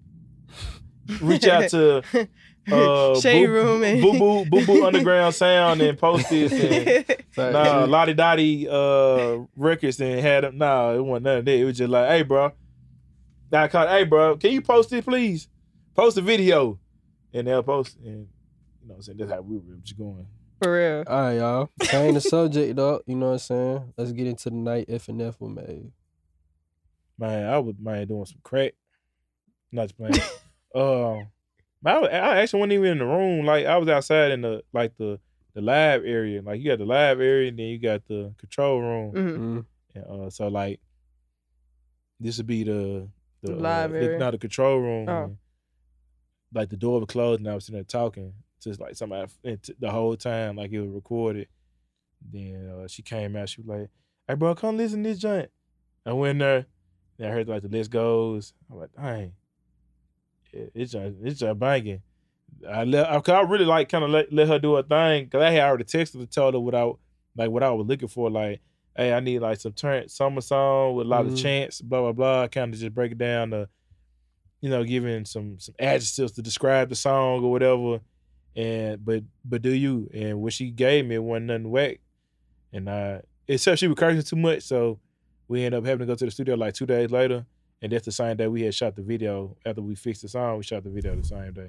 S2: reach out to uh
S3: Shade
S2: Boo-
S3: Room and
S2: Boo Boo Boo Boo Underground Sound and post this and
S1: Like,
S2: nah, Lottie Dottie uh records and had them. Nah, it wasn't none of that. It was just like, hey bro. Now I called, hey bro, can you post it please? Post a video. And they'll post and you know what I'm saying? That's how we were just going.
S3: For real.
S1: All right, y'all. Change the subject up. You know what I'm saying? Let's get into the night F and F were made.
S2: Man, I was man doing some crack. Not just playing. um, man, I, was, I actually wasn't even in the room. Like I was outside in the like the the lab area. Like you got the lab area, and then you got the control room.
S3: Mm-hmm.
S2: And, uh, so like this would be the the
S3: Lab
S2: uh,
S3: area.
S2: the, not the control room.
S3: Oh.
S2: And, like the door was closed, and I was sitting there talking, just like somebody the whole time, like it was recorded. Then uh, she came out. She was like, "Hey, bro, come listen to this joint." I went there. And I heard like the list goes. I'm like, dang, yeah, it's just it's just banging. I let I, I really like kind of let, let her do her thing because I had already texted her, told her what I like what I was looking for. Like, hey, I need like some turn summer song with a lot
S1: Mhm.
S2: of chants, blah blah blah. Kind of just break it down to, you know, giving some some adjectives to describe the song or whatever. And but but do you? And what she gave me it wasn't nothing whack. And uh, except she was cursing too much, so we ended up having to go to the studio like two days later, and that's the same day we had shot the video. After we fixed the song, we shot the video the same day.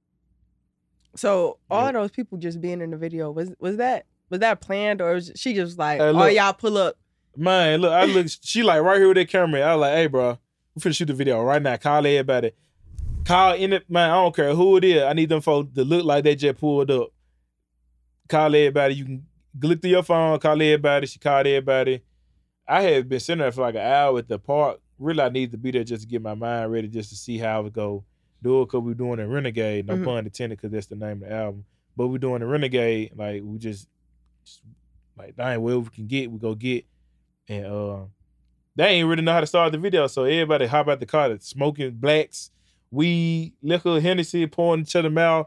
S3: So all
S2: Yeah.
S3: of those people just being in the video, was was that was that planned, or was she just like,
S2: Hey,
S3: oh
S2: look.
S3: y'all pull up?
S2: Man, look, I look, she like right here with that camera. I was like, hey, bro, we finna shoot the video right now. Call everybody. Call in it, man, I don't care who it is. I need them folks to look like they just pulled up. Call everybody. You can look through your phone, call everybody. She called everybody. I had been sitting there for like an hour at the park. Really, I needed to be there just to get my mind ready, just to see how I would go do it. Cause we doing a Renegade, no
S3: Mhm.
S2: pun intended, cause that's the name of the album. But we doing a Renegade, like we just, just like dang, where we can get, we go get, and uh, they ain't really know how to start the video. So everybody hop out the car, that's smoking blacks, weed, liquor, Hennessy, pouring each other mouth.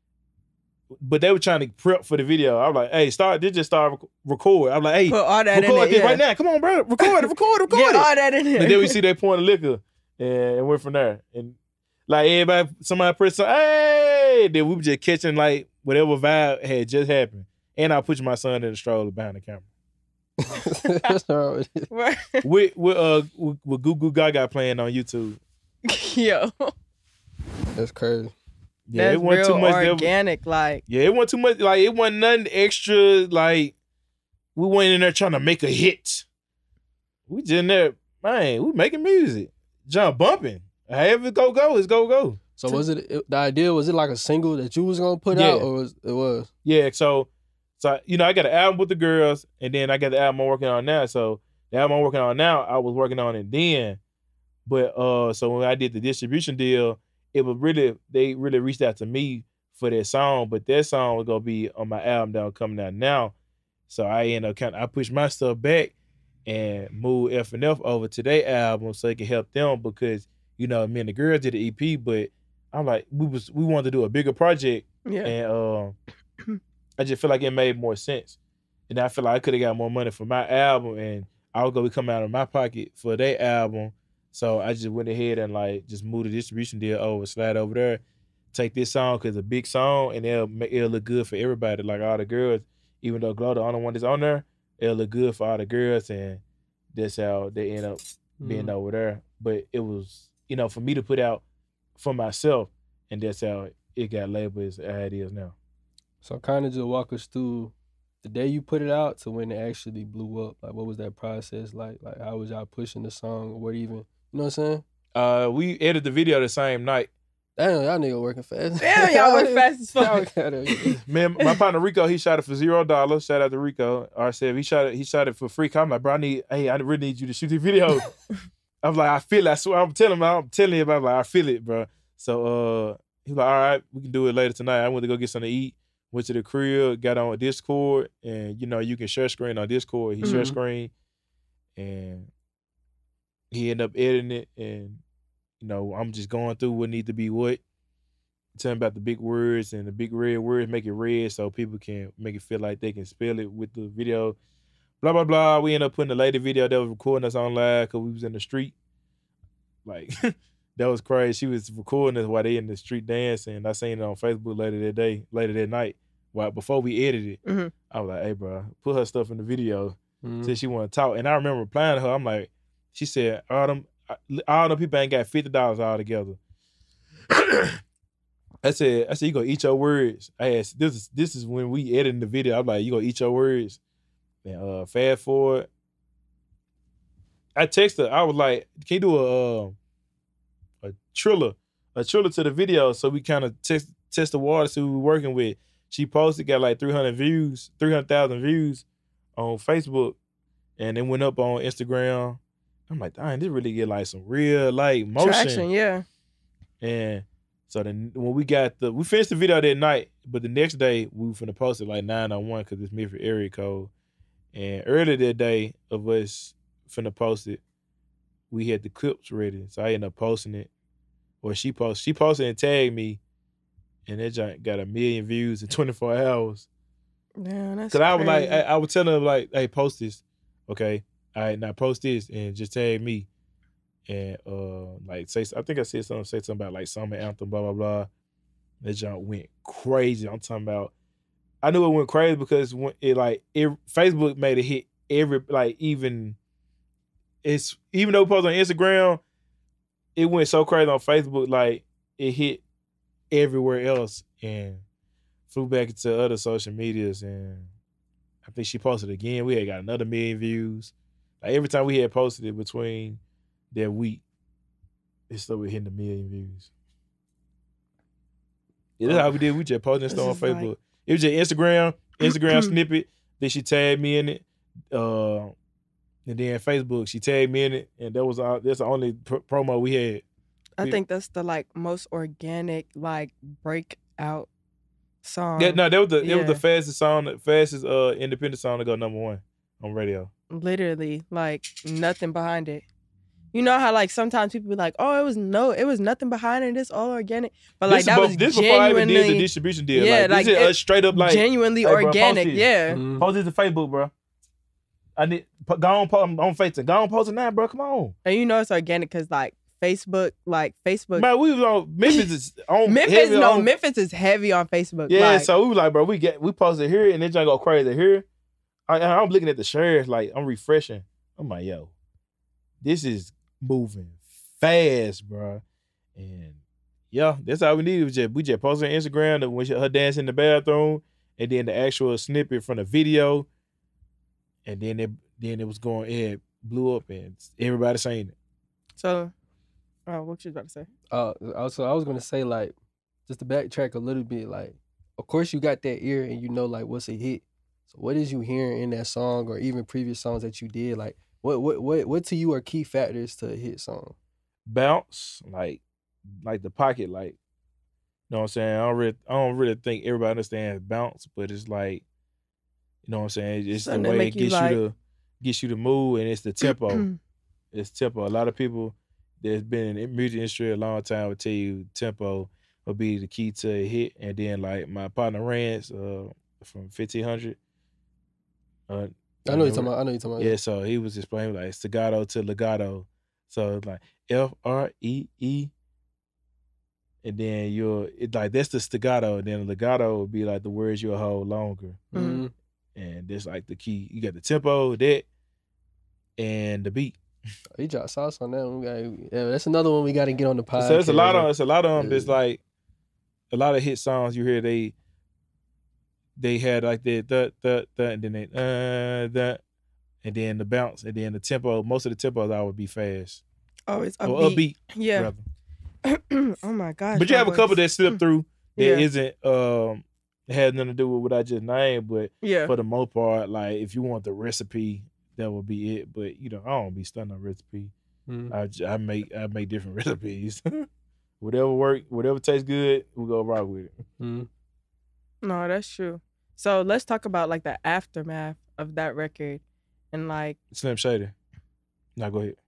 S2: But they were trying to prep for the video. I was like, hey, start, they just start rec- record. I'm like, hey,
S3: Put all that in
S2: record
S3: there,
S2: this
S3: yeah.
S2: right now. Come on, bro. Record it, record it, record
S3: Get
S2: it.
S3: all that in there.
S2: And then we see they pouring the liquor and, and went from there. And like everybody, somebody pressed, some, hey, then we were just catching like whatever vibe had just happened. And I pushed my son in the stroller behind the camera.
S1: That's all right.
S3: Right.
S2: with with uh with, with Goo Goo Gaga playing on YouTube.
S3: Yo,
S1: That's crazy.
S2: Yeah,
S3: that's
S2: it wasn't
S3: real
S2: too much. there-
S3: organic. Like,
S2: Yeah, it wasn't too much. Like it wasn't nothing extra. Like we went in there trying to make a hit. We just in there, man. We making music, John bumping. However it go go, it's go go.
S1: So was it, it the idea? Was it like a single that you was gonna put
S2: Yeah.
S1: out, or was it was?
S2: Yeah, so so you know, I got an album with the girls, and then I got the album I'm working on now. So the album I'm working on now, I was working on it then. But uh, so when I did the distribution deal, it was really they really reached out to me for that song, but that song was gonna be on my album that was coming out now. So I ended up kind of I pushed my stuff back and moved F and F over to their album so it could help them because you know me and the girls did the E P, but I'm like we was we wanted to do a bigger project
S3: yeah,
S2: and um, I just feel like it made more sense, and I feel like I could have got more money for my album, and I was gonna be coming out of my pocket for their album. So I just went ahead and like just moved the distribution deal over, slide over there, take this song because it's a big song and it'll make it'll look good for everybody, like all the girls. Even though Glow the only one that's on there, it'll look good for all the girls, and that's how they end up being
S1: Mm.
S2: over there. But it was, you know, for me to put out for myself, and that's how it got labeled as how it is now.
S1: So kind of just walk us through the day you put it out to when it actually blew up. Like, what was that process like? Like, how was y'all pushing the song? What even, you know what I'm saying?
S2: Uh, we edited the video the same night.
S1: Damn, y'all nigga working fast.
S3: Damn, y'all work fast as fuck.
S1: Y'all gotta-
S2: Man, my partner Rico, he shot it for zero dollars. Shout out to Rico. R seven, he shot it. He shot it for free. I'm like, bro, I need. Hey, I really need you to shoot the video. I'm like, I feel it. I swear, I'm telling him. I'm telling him. I'm like, I feel it, bro. So uh, he was like, all right, we can do it later tonight. I went to go get something to eat. Went to the crib, got on Discord, and you know you can share screen on Discord. He share
S1: Mhm.
S2: screen, and he ended up editing it. And you know, I'm just going through what need to be what. Telling about the big words and the big red words, make it red so people can make it feel like they can spell it with the video. Blah blah blah. We ended up putting the lady video that was recording us on live because we was in the street. Like that was crazy. She was recording us while they in the street dancing. I seen it on Facebook later that day, later that night. While before we edited it,
S3: Mhm.
S2: I was like, "Hey, bro, put her stuff in the video."
S1: Mhm.
S2: Said she want to talk, and I remember replying to her. I'm like, she said, "All them, all them people ain't got fifty dollars all together." I said, I said, you gonna eat your words. I asked, this is this is when we editing the video. I'm like, you gonna eat your words. And uh, fast forward. I texted her. I was like, can you do a uh, a triller, a triller to the video so we kind of test test the water, see who we're working with. She posted, got like three hundred views, three hundred thousand views on Facebook, and it went up on Instagram. I'm like, dang, this really get like some real like motion.
S3: Traction, yeah.
S2: And so then when we got the, we finished the video that night, but the next day we were finna post it like nine oh one because it's Memphis area code. And earlier that day of us finna post it, we had the clips ready. So I ended up posting it. Or she posted, she posted and tagged me, and that joint got a million views in twenty-four hours.
S3: Yeah, that's
S2: Cause I was like,
S3: crazy.
S2: I, I would tell her like, hey, post this. Okay. All right, now post this and just tag me. And uh like say I think I said something, say something about like summer anthem, blah, blah, blah. That junk went crazy. I'm talking about I knew it went crazy because when it like it Facebook made it hit every like even it's even though it posted on Instagram, it went so crazy on Facebook, like it hit everywhere else and flew back into other social medias. And I think she posted again. We had got another million views. Like every time we had posted it between that week, it started hitting a million views. Yeah, that's how we did. We just posted
S3: This
S2: stuff on
S3: is like-
S2: Facebook. It was just Instagram, Instagram snippet. Then she tagged me in it. Uh, and then Facebook, she tagged me in it. And that was all, that's the only pr- promo we had.
S3: I
S2: we-
S3: think that's the like most organic like breakout song.
S2: Yeah, no, that was the that was the
S3: yeah.
S2: fastest song, the fastest uh independent song to go number one on radio.
S3: Literally, like nothing behind it. You know how like sometimes people be like, "Oh, it was no, it was nothing behind it. It's all organic." But like
S2: this
S3: that
S2: is
S3: was
S2: this before I even did the
S3: genuinely,
S2: distribution deal.
S3: yeah,
S2: like,
S3: like,
S2: this is
S3: it-
S2: a straight up like
S3: genuinely
S2: hey, bro, post
S3: organic.
S2: this.
S3: Yeah,
S1: Mhm.
S2: Post this to Facebook, bro. I need go on post on Facebook. Go on post it now, bro. Come on.
S3: and you know it's organic because like Facebook, like Facebook,
S2: Man, we was on Memphis is on
S3: Memphis.
S2: heavy
S3: No,
S2: on-
S3: Memphis is heavy on Facebook.
S2: Yeah,
S3: like,
S2: so we was like, bro, we get we posted here and then just go crazy here. I, I'm looking at the shares, like I'm refreshing. I'm like, yo, this is moving fast, bro. And yeah, that's all we needed. Was just we just posted on Instagram that when she, her dance in the bathroom, and then the actual snippet from the video, and then it then it was going, it blew up, and everybody saying it.
S3: so, oh, what you about to say?
S1: Uh, also, I was gonna say like, just to backtrack a little bit, like, of course you got that ear and you know like what's a hit. So what is you hearing in that song or even previous songs that you did? Like, what what what what to you are key factors to a hit song?
S2: Bounce, like like the pocket, like you know what I'm saying. I don't really, I don't really think everybody understands bounce, but it's like, you know what I'm saying. It's
S3: Something
S2: the
S3: that
S2: way
S3: make
S2: it
S3: you
S2: gets
S3: like-
S2: you to gets you to move, and it's the tempo. It's tempo. A lot of people that's been in the music industry a long time will tell you tempo will be the key to a hit. And then like my partner Rance uh, from fifteen hundred. Uh,
S1: I know you're talking about. I know you're talking about.
S2: yeah, so he was explaining like staccato to legato. So it's like F R E E. And then you'll it like that's the staccato. And then the legato would be like the words you'll hold longer.
S1: Mhm.
S2: And that's like the key. You got the tempo, that, and the beat.
S1: He dropped sauce on that one. We got, yeah, that's another one we got to get on the podcast.
S2: So it's a lot of it's a lot of them. It's
S1: Yeah.
S2: like a lot of hit songs you hear they they had like the the the the and then they uh the and then the bounce and then the tempo. Most of the tempos I would be fast
S3: Oh, it's
S2: or
S3: upbeat.
S2: upbeat.
S3: Yeah.
S2: rather.
S3: Oh my gosh.
S2: But you
S3: my
S2: have a couple
S3: voice.
S2: that slip through that
S3: Yeah.
S2: isn't um had nothing to do with what I just named, but
S3: Yeah.
S2: for the most part, like if you want the recipe, that would be it. But you know, I don't be stunned on recipe.
S1: Mhm.
S2: I, j- I make I make different recipes. Whatever work, whatever tastes good, we go rock with it.
S1: Mhm.
S3: No, that's true. So let's talk about like the aftermath of that record, and like
S2: Slim Shady. Now go ahead.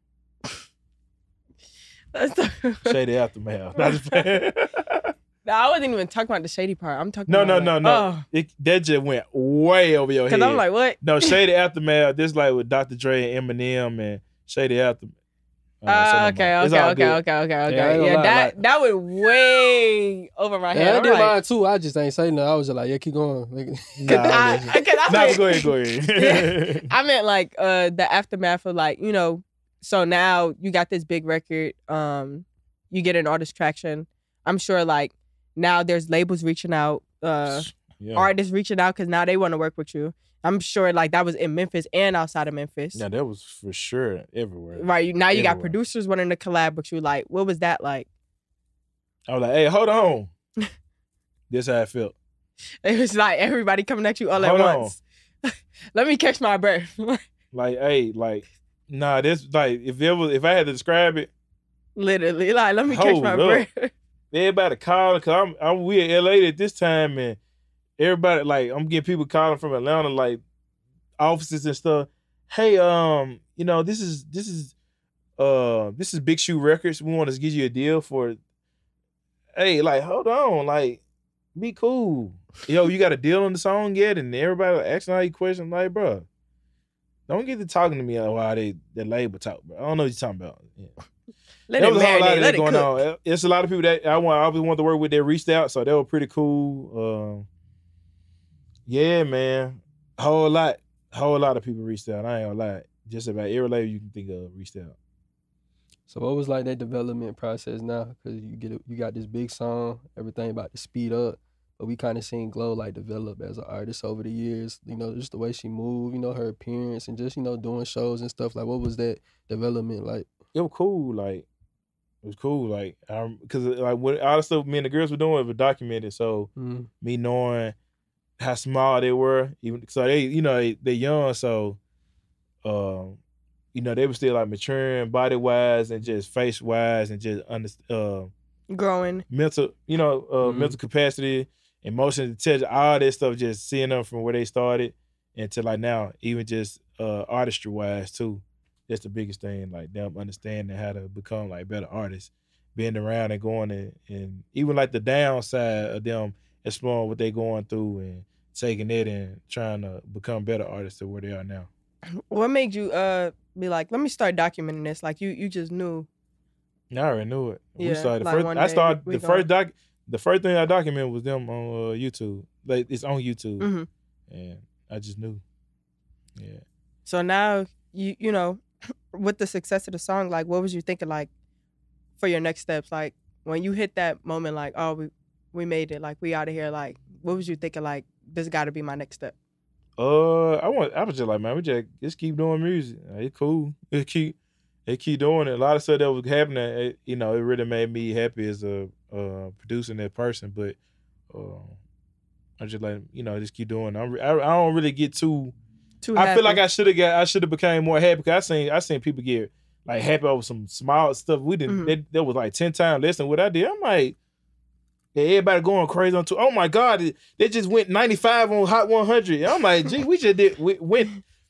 S3: let's talk.
S2: Shady aftermath. Not just playing.
S3: No, I wasn't even talking about the shady part. I'm talking.
S2: No,
S3: about
S2: no,
S3: like,
S2: no,
S3: Oh,
S2: no. It, that just went way over your head.
S3: because I'm like, what?
S2: no, Shady aftermath. This like with Doctor Dre and Eminem and Shady aftermath. Uh, say
S3: Ah,
S2: no
S3: okay,
S2: more. It's
S3: okay,
S2: all
S3: okay,
S2: good.
S3: okay, okay, okay.
S1: Yeah, I ain't
S3: Yeah,
S1: gonna lie,
S3: that
S1: like-
S3: that went way over my head.
S1: Yeah, I
S3: I'm
S1: did
S3: like,
S1: mine too. I just ain't saying nothing. I was just like, yeah, keep going. Like,
S2: Nah,
S3: I,
S2: listen.
S3: I, 'cause I
S2: Nah,
S3: meant-
S2: but go ahead, go ahead.
S3: I meant like uh the aftermath of like, you know, so now you got this big record, um, you get an artist traction. I'm sure like now there's labels reaching out, uh,
S2: Yeah.
S3: artists reaching out because now they want to work with you. I'm sure like that was in Memphis and outside of Memphis.
S2: Yeah, that was for sure everywhere.
S3: Right. You, now you got
S2: Everywhere.
S3: producers wanting to collab with you. Like, what was that like?
S2: I was like, hey, hold on. This how I felt.
S3: It was like everybody coming at you all
S2: Hold
S3: at
S2: on.
S3: once. Let me catch my breath.
S2: Like, hey, like, nah, this like if it was if I had to describe it,
S3: Literally, like, let me catch
S2: Hold
S3: my
S2: up.
S3: breath.
S2: everybody calling cause I'm I'm we in L A at this time and everybody like I'm getting people calling from Atlanta like offices and stuff. Hey, um, you know, this is this is uh this is Big Shoe Records. We want to give you a deal for hey, like, hold on, like, be cool. Yo, you got a deal on the song yet? And everybody asking all these questions, like, bro, don't get to talking to me while they the label talk, bro. I don't know what you're talking about. Yeah.
S3: Let
S2: There
S3: it
S2: was a whole lot
S3: marinate.
S2: of
S3: Let
S2: that
S3: it
S2: going
S3: cook.
S2: on. It's a lot of people that I want. I always want to work with. That reached out, so they were pretty cool. Um, yeah, man, whole lot, whole lot of people reached out. I ain't gonna lie. Just about every label you can think of reached out.
S1: So what was like that development process now? Because you get it, you got this big song, everything about to speed up, but we kind of seen Glow like develop as an artist over the years. You know, just the way she moved, you know, her appearance, and just you know doing shows and stuff. Like, what was that development like?
S2: It was cool. Like it was cool. Like um, because like what all the stuff me and the girls were doing was documented. So
S1: Mm.
S2: me knowing how small they were, even so they you know they they young, so um. You know, they were still like maturing body wise and just face wise and just under, uh,
S3: Growing.
S2: mental, you know, uh,
S1: Mhm.
S2: mental capacity, emotional intelligence, all that stuff. Just seeing them from where they started and to like now, even just uh, artistry wise too. That's the biggest thing. Like them understanding how to become like better artists, being around and going and, and even like the downside of them exploring what they going through and taking it and trying to become better artists to where they are now.
S3: What made you uh be like, let me start documenting this? Like you you just knew.
S2: I already knew it.
S3: Yeah,
S2: we started the
S3: like
S2: first.
S3: one
S2: I
S3: day
S2: started
S3: we- we
S2: the first doc. The first thing I documented was them on uh, YouTube. Like it's on YouTube,
S3: Mhm.
S2: and I just knew. Yeah.
S3: So now you you know, with the success of the song, like what was you thinking like for your next steps? Like when you hit that moment, like, oh we we made it, like we out of here, like what was you thinking like this gotta be my next step?
S2: Uh, I want. I was just like, man, we just just keep doing music. Like, it's cool. It keep it keep doing it. A lot of stuff that was happening, it, you know, it really made me happy as a uh, producing that person. But uh, I just like, you know, just keep doing. It. I'm, I I don't really get too.
S3: Too
S2: I feel like
S3: happy.
S2: I should have got. I should have became more happy because I seen I seen people get like happy over some small stuff. We didn't.
S3: Mhm.
S2: That, that was like ten times less than what I did. I'm like, yeah, everybody going crazy on. Two, oh my God, it- they just went ninety-five on Hot one hundred. I'm like, gee, we just did. We went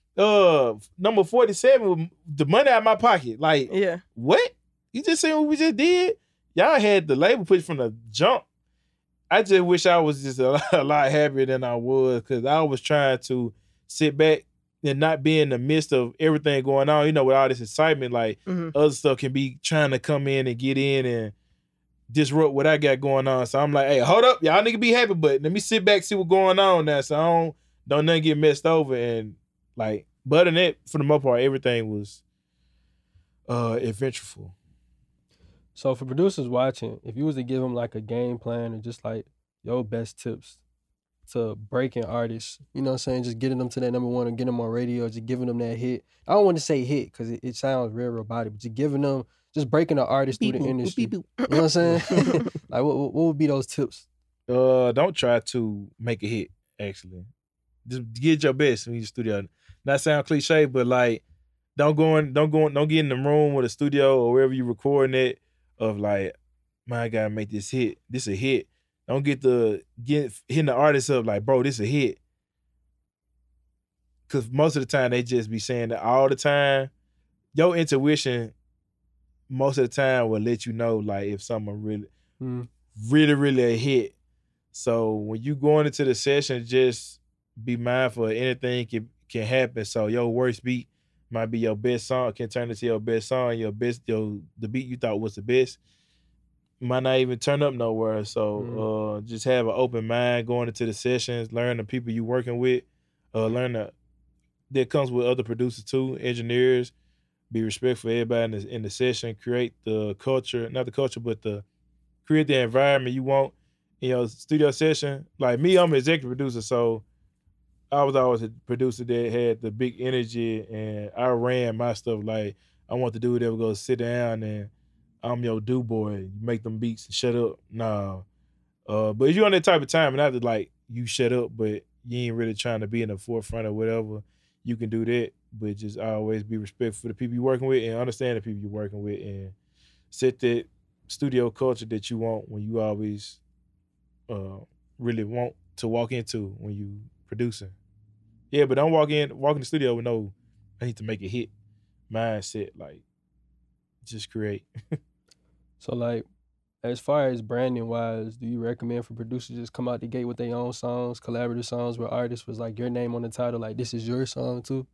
S2: uh number forty-seven with the money out of my pocket. Like,
S3: Yeah.
S2: what? You just seen what we just did? Y'all had the label push from the jump. I just wish I was just a lot, a lot happier than I was because I was trying to sit back and not be in the midst of everything going on. You know, with all this excitement, like
S3: Mhm.
S2: other stuff can be trying to come in and get in and disrupt what I got going on. So I'm like, hey, hold up, y'all nigga be happy, but let me sit back, see what's going on now. So I don't don't nothing get messed over. And like, but other than that, for the most part, everything was uh eventful.
S1: So for producers watching, if you was to give them like a game plan or just like your best tips to breaking artists, you know what I'm saying, just getting them to that number one or getting them on radio, just giving them that hit. I don't want to say hit because it, it sounds real robotic, but just giving them, just breaking the artist through the
S3: Beep, boop,
S1: industry.
S3: beep,
S1: You know what I'm saying? Like what, what what would be those tips?
S2: Uh, don't try to make a hit. Actually, just get your best in your studio. Not sound cliche, but like, don't go in, don't go, in, don't get in the room with a studio or wherever you recording it. Of like, man, I gotta make this hit. This a hit. Don't get the get hitting the artist up like, bro, this a hit. Cause most of the time they just be saying that all the time. Your intuition, most of the time, will let you know like if someone really,
S1: Mm.
S2: really, really a hit. So when you going into the session, just be mindful of anything can can happen. So your worst beat might be your best song, can turn into your best song. Your best, your the beat you thought was the best might not even turn up nowhere. So uh, just have an open mind going into the sessions. Learn the people you working with. Uh, learn that that comes with other producers too, engineers. Be respectful of everybody in the, in the session. Create the culture, not the culture, but the create the environment you want you know, studio session. Like me, I'm an executive producer, so I was always a producer that had the big energy, and I ran my stuff. Like I want the dude that would go sit down and I'm your do boy. You make them beats and shut up. Nah. Uh, but if you're on that type of time, and not that like you shut up, but you ain't really trying to be in the forefront or whatever, you can do that. But just always be respectful for the people you're working with and understand the people you're working with and set that studio culture that you want when you always uh, really want to walk into when you producing. Yeah, but don't walk in, walk in the studio with no, I need to make a hit mindset. Like, just create.
S1: So like, as far as branding wise, do you recommend for producers just come out the gate with their own songs, collaborative songs where artists was like your name on the title, like this is your song too?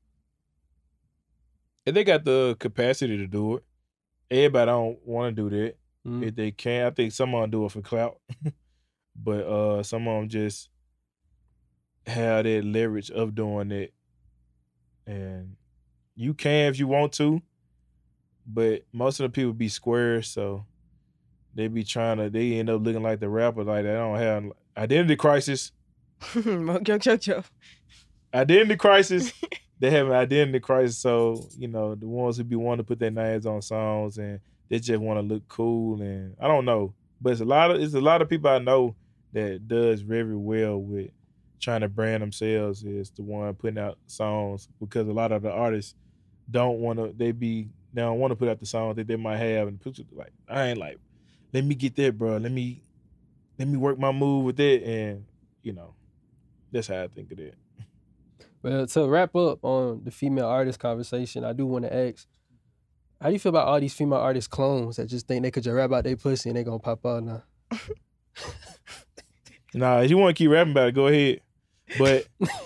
S2: If they got the capacity to do it, everybody don't want to do that. Mm-hmm. If they can, I think some of them do it for clout, but uh, some of them just have that leverage of doing it, and you can if you want to, but most of the people be square, so they be trying to, they end up looking like the rapper, like they don't have identity crisis. Identity crisis. They have an identity crisis, so, you know, the ones who be wanting to put their names on songs and they just want to look cool, and I don't know. But it's a lot of it's a lot of people I know that does very well with trying to brand themselves as the one putting out songs, because a lot of the artists don't want to, they be, they don't want to put out the songs that they might have, and put like, I ain't like, let me get that, bro. Let me, let me work my move with that, and, you know, that's how I think of it.
S1: Well, to wrap up on the female artist conversation, I do want to ask, how do you feel about all these female artist clones that just think they could just rap out their pussy and they gonna pop out now?
S2: Nah, if you want to keep rapping about it, go ahead. But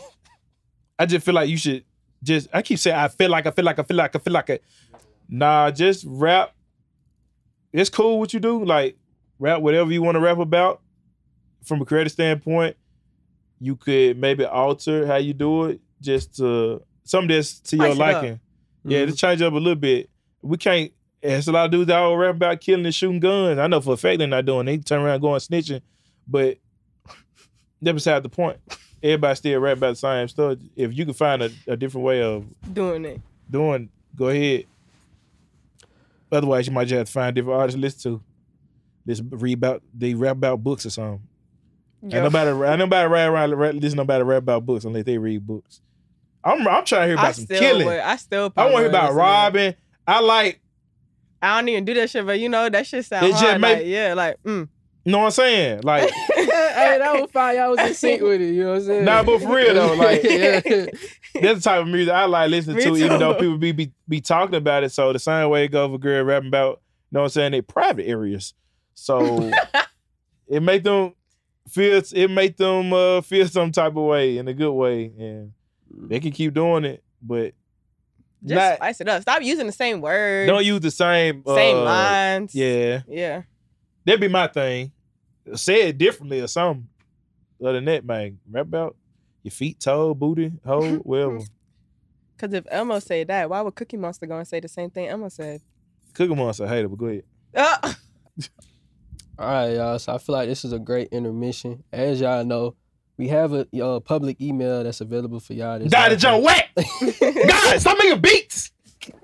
S2: I just feel like you should just, I keep saying, I feel like, I feel like, I feel like, I feel like, I, nah, just rap. It's cool what you do. Like, rap whatever you want to rap about from a creative standpoint. You could maybe alter how you do it just to some that's to your liking. Yeah, mm-hmm. Just change it up a little bit. We can't, there's a lot of dudes that all rap about killing and shooting guns. I know for a fact they're not doing it. They turn around going snitching, but that's beside the point. Everybody still rap about the same stuff. If you can find a, a different way of
S3: doing it,
S2: doing, go ahead. Otherwise, you might just have to find different artists to listen to. Just read about, they rap about books or something. Yo. Ain't nobody, ain't nobody rap around, listen to nobody rap about books unless they read books. I'm, I'm trying to hear about
S3: I
S2: some
S3: still
S2: killing.
S3: Would, I still.
S2: I want to hear about robbing. I like.
S3: I don't even do that shit, but you know that shit sound hard. Make, like, yeah, like. Mm.
S2: You know what I'm saying? Like,
S1: hey, that was fine. Y'all was in sync with it. You know what I'm saying?
S2: Nah, but for real though, like, yeah. That's the type of music I like listening Me to, too. Even though people be, be be talking about it. So the same way it goes for girl rapping about, you know what I'm saying, they private areas. So it make them feel, it make them uh, feel some type of way in a good way, and they can keep doing it, but
S3: just
S2: not,
S3: spice it up. Stop using the same words.
S2: Don't use the same
S3: same
S2: uh,
S3: lines.
S2: Yeah,
S3: yeah.
S2: That'd be my thing. Say it differently or something. Other than that, man, rap about your feet, toe, booty, hoe, whatever.
S3: Because if Elmo said that, why would Cookie Monster go and say the same thing Elmo said?
S2: Cookie Monster, I hate it, but go ahead.
S3: Uh.
S1: All right, y'all. So I feel like this is a great intermission. As y'all know, we have a uh, public email that's available for y'all.
S2: Daddy John Wet! God, stop making beats!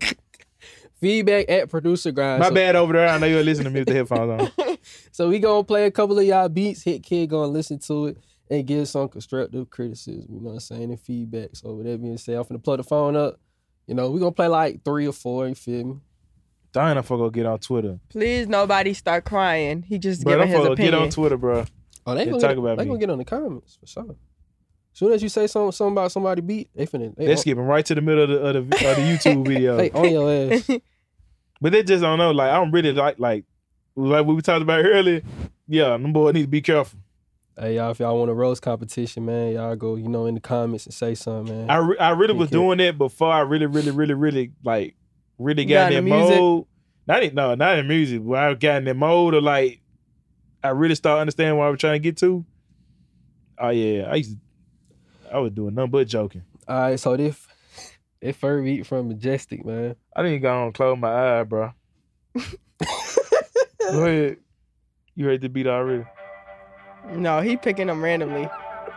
S1: Feedback at Producer Grind.
S2: My
S1: so,
S2: bad over there. I know you're listening to me with the headphones on.
S1: So we gonna play a couple of y'all beats. Hit Kid gonna listen to it and give some constructive criticism. You know what I'm saying? And feedback. So with that being said, I'm finna plug the phone up. You know, we gonna play like three or four. You feel me?
S2: Dying if I go get on Twitter.
S3: Please, nobody start crying. He just
S2: bro,
S3: giving his opinion.
S2: Get on Twitter, bro.
S1: Oh, they gonna
S2: talk
S1: get,
S2: about
S1: they
S2: me.
S1: gonna get on the comments for sure. As soon as you say something, something about somebody beat, they finna. They
S2: They're skipping right to the middle of the, of the, of the YouTube video.
S1: They on your ass.
S2: But they just don't know. Like, I don't really like, like, like we talked about earlier. Yeah, them boys need to be careful.
S1: Hey, y'all, if y'all want a roast competition, man, y'all go, you know, in the comments and say something, man.
S2: I, re- I really
S1: Take
S2: was
S1: it.
S2: doing that before I really, really, really, really, like, really got in that mode. Not in, no, not in music. When I got in that mode of, like, I really started understanding what I was trying to get to. Oh, yeah. I used to, I was doing nothing but joking.
S1: All right, so this, this fur beat from Majestic, man.
S2: I didn't go and close my eye, bro. Go ahead. You heard the beat already.
S3: No, he picking them randomly.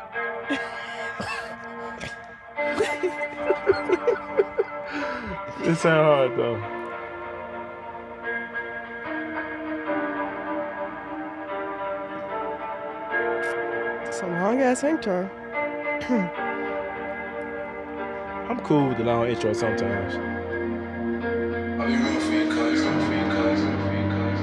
S2: It sound hard though.
S3: Some long ass intro.
S2: I'm cool with the long intro sometimes.
S4: I'll be rooting for you, cuz. Rooting for you, cuz. Rooting for you, cuz.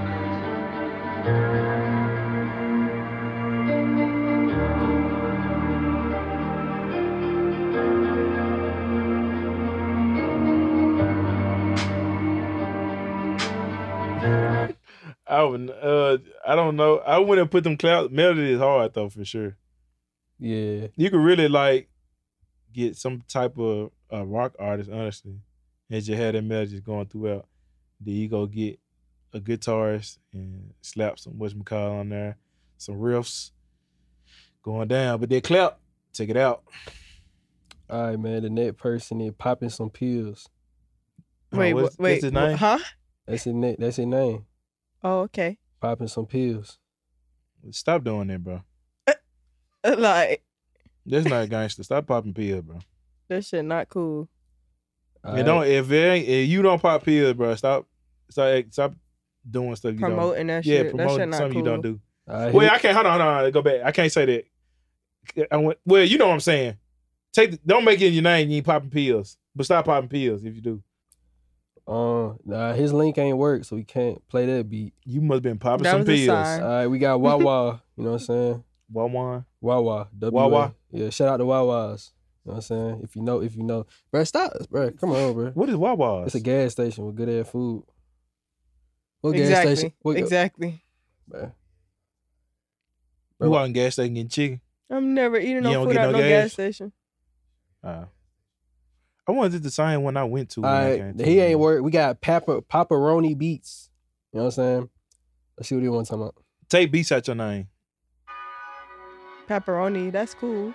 S2: I would, uh, I don't know. I wouldn't put them cloud. Melody is hard though for sure.
S1: Yeah.
S2: You could really like get some type of uh, rock artist, honestly, and just have that melody going throughout. Then you go get a guitarist and slap some whatchamacallit on there, some riffs going down, but they clap, take it out.
S1: All right, man. The next person is popping some pills.
S3: Wait,
S2: what's,
S3: wh- wait,
S2: what's his name?
S3: wh- huh?
S1: That's his name. That's his name.
S3: Oh, okay.
S1: Popping some pills.
S2: Stop doing that, bro.
S3: Like,
S2: That's not gangster. Stop popping pills, bro.
S3: that shit not cool.
S1: All
S2: And don't if it ain't if you don't pop pills, bro. Stop, stop, stop doing stuff you don't.
S3: Promoting that
S2: Yeah,
S3: shit. That
S2: promoting
S3: shit not
S2: something
S3: cool.
S2: you don't do.
S1: All right,
S2: Well,
S1: here-
S2: I can't. Hold on, hold on. Go back. I can't say that. I went, well, you know what I'm saying. Take. The, don't make it in your name. You ain't popping pills, but stop popping pills if you do.
S1: Uh, nah, his link ain't work, so we can't play that beat.
S2: You must have been popping
S3: That
S2: some
S3: was a
S2: pills.
S3: sign.
S1: All right, we got Wawa. You know what I'm saying?
S2: Wawa.
S1: Wawa. W A.
S2: Wawa?
S1: Yeah, shout out to Wawas. You know what I'm saying? If you know, if you know. Bro, stop. Bro, come on, bro.
S2: What is Wawa?
S1: It's a gas station with good ass food. What gas
S3: Exactly.
S1: station? What,
S3: Exactly.
S1: Bro.
S2: You out in gas station getting chicken.
S3: I'm never eating
S2: You
S3: no
S2: don't
S3: food
S2: get
S3: at
S2: no
S3: no
S2: gas?
S3: gas station.
S2: Uh, I wanted the same one I went to.
S1: All
S2: when I
S1: right,
S2: came to
S1: he
S2: it.
S1: ain't work. We got Papa Paparoni Beats. You know what I'm saying? Let's see what he want to talk about.
S2: Take beats out your name.
S3: Pepperoni, that's cool.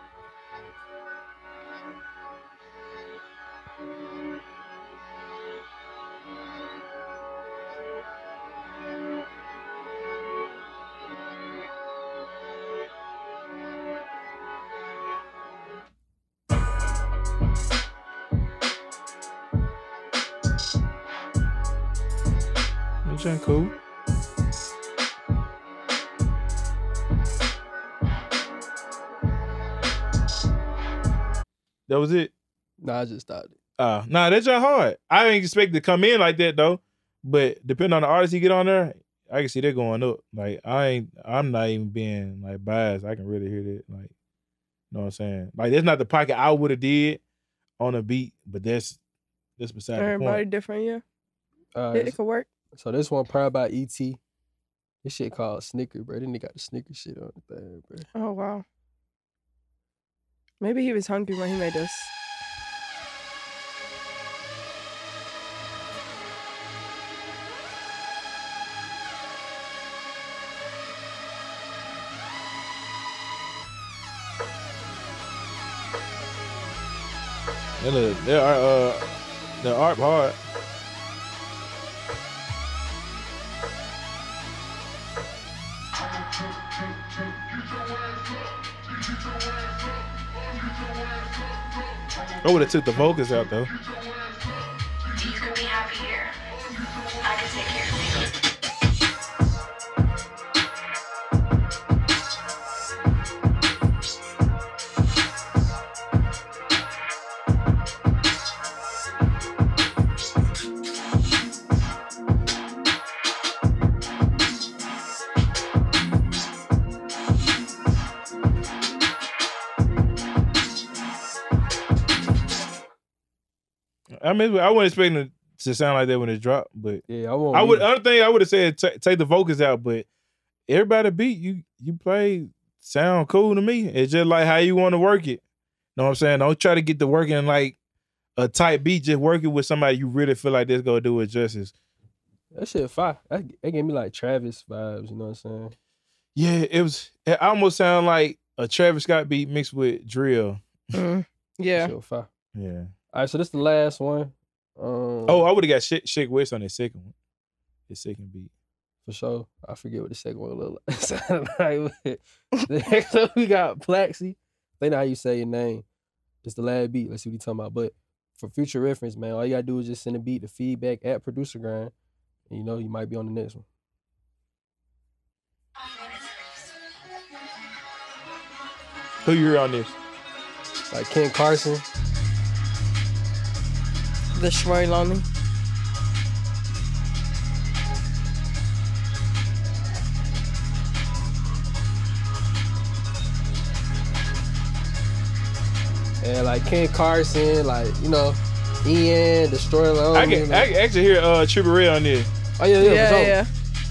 S2: Which ain't cool. That was it.
S1: Nah, I just stopped it.
S2: Uh, nah, that's just hard. I didn't expect to come in like that though. But depending on the artist you get on there, I can see they're going up. Like I ain't, I'm not even being like biased. I can really hear that. Like, you know what I'm saying? Like that's not the pocket I would have did on a beat, but that's that's beside
S3: Everybody
S2: the point.
S3: different, yeah.
S1: All
S3: It,
S1: right,
S3: it could work.
S1: so this one probably by E T. This shit called Snicker, bro. Then they got the Snicker shit on the thing, bro.
S3: Oh wow. Maybe he was hungry when he made this.
S2: They look, they are uh, the art hard. I would have took the vocals out though.
S5: You can be happy here. I can take care of things.
S2: I mean, I wasn't expecting it to sound like that when it dropped, but
S1: Yeah, I want.
S2: I would. Other thing I would have said, ta take the vocals out, but everybody beat you. You play sound cool to me. It's just like how you want to work it. Know what I'm saying? Don't try to get the working like a tight beat. Just work it with somebody you really feel like this gonna do it justice.
S1: That shit fire. That, that gave me like Travis vibes. You know what I'm saying?
S2: Yeah, it was. It almost sounded like a Travis Scott beat mixed with drill.
S3: Mm. Yeah.
S1: That shit fire.
S2: Yeah.
S1: All right, so this the last one. Um,
S2: Oh, I would have got Shake, Shake West on that second one. His second beat.
S1: For sure. I forget what the second one look like. Sounded like the next one we got Plaxi. They know how you say your name. It's the last beat. Let's see what he's talking about. But for future reference, man, all you gotta do is just send a beat to feedback at Producer Grind. And you know you might be on the next one.
S2: Who you hear on this?
S1: Like Ken Carson.
S3: The Shmoy Lonely.
S1: And like Ken Carson, like, you know, Ian, Destroy Lonely.
S2: I can, I can actually hear uh Trippie Redd on this.
S1: Oh yeah, yeah,
S3: Yeah,
S1: for sure.
S3: yeah.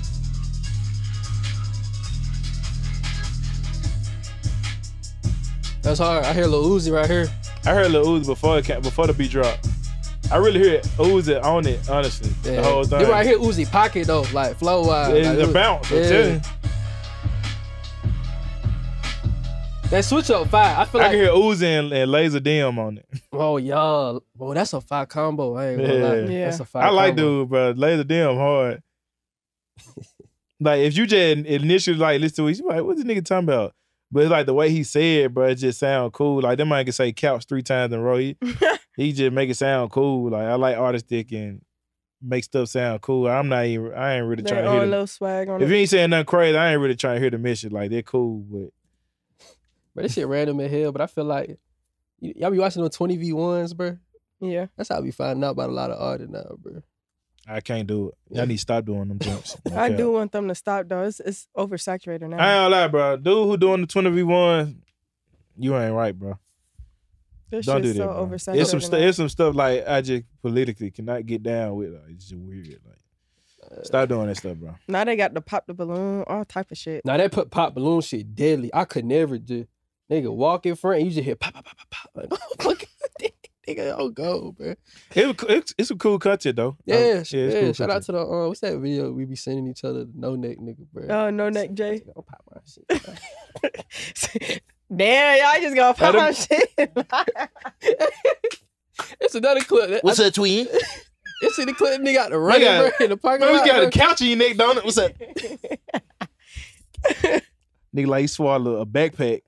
S1: That's hard. I hear Lil Uzi right here.
S2: I heard Lil Uzi before it came, before the beat drop. I really hear Uzi on it, honestly.
S1: Yeah.
S2: The whole thing.
S1: Then right here, Uzi pocket though, like flow wise.
S2: It's
S1: like,
S2: a
S1: Uzi-
S2: bounce. I'm
S1: Yeah.
S2: telling you.
S1: That switch up five. I feel
S2: I
S1: like.
S2: can hear Uzi and, and Laser Dim on it.
S1: Oh y'all, bro, that's a five combo. I ain't gonna lie.
S2: Yeah.
S3: Yeah.
S1: That's a five.
S2: I like
S1: combo.
S2: dude, bro. Laser Dim hard. Like if you just initially like listen to it, you like, what this nigga talking about? But it's like the way he said, bro, it just sound cool. Like that man can say couch three times in a row. He, he just make it sound cool. Like I like artistic and make stuff sound cool. I'm not even. I ain't really
S3: They
S2: trying to
S3: own
S2: hear.
S3: a
S2: The,
S3: little swag on
S2: if
S3: it.
S2: you ain't saying nothing crazy, I ain't really trying to hear the mission. Like they're cool, but
S1: But this shit random as hell. But I feel like y- y'all be watching the twenty v ones, bro.
S3: Yeah.
S1: That's how I be finding out about a lot of artists now, bro.
S2: I can't do it. Y'all need to stop doing them jumps.
S3: I
S2: Okay.
S3: do want them to stop though. It's, it's oversaturated now.
S2: I ain't gonna lie, bro. Dude who doing the twenty v one, you ain't right, bro.
S3: This
S2: Don't do
S3: shit's
S2: that,
S3: so
S2: bro.
S3: oversaturated.
S2: It's some, stu-
S3: now.
S2: it's some stuff like I just politically cannot get down with. Like, it's just weird. Like, stop doing that stuff, bro.
S3: Now they got the pop the balloon, all type of shit.
S1: Now that put pop balloon shit deadly. I could never do. Nigga walk in front and you just hear pop pop pop pop pop. Like, oh fuck, nigga, oh go, bro.
S2: It, it's it's some cool content though.
S1: Yeah,
S2: Um,
S1: yeah.
S2: it's cool
S1: Shout out
S2: content.
S1: to the uh, what's that video we be sending each other? The no neck nigga, bro.
S3: Oh, No Neck J.
S1: Don't pop my shit.
S3: Damn, y'all just gonna pop
S2: Let
S3: my
S2: him-
S3: shit.
S1: It's another clip.
S6: What's
S1: I,
S6: that, twin?
S1: It's in the clip. Nigga got the running
S2: got-
S1: bro, in the parking
S2: Bro,
S1: lot.
S2: you got
S1: bro.
S2: a couch in your neck, don't it? What's up? Nigga, like he swallowed a backpack.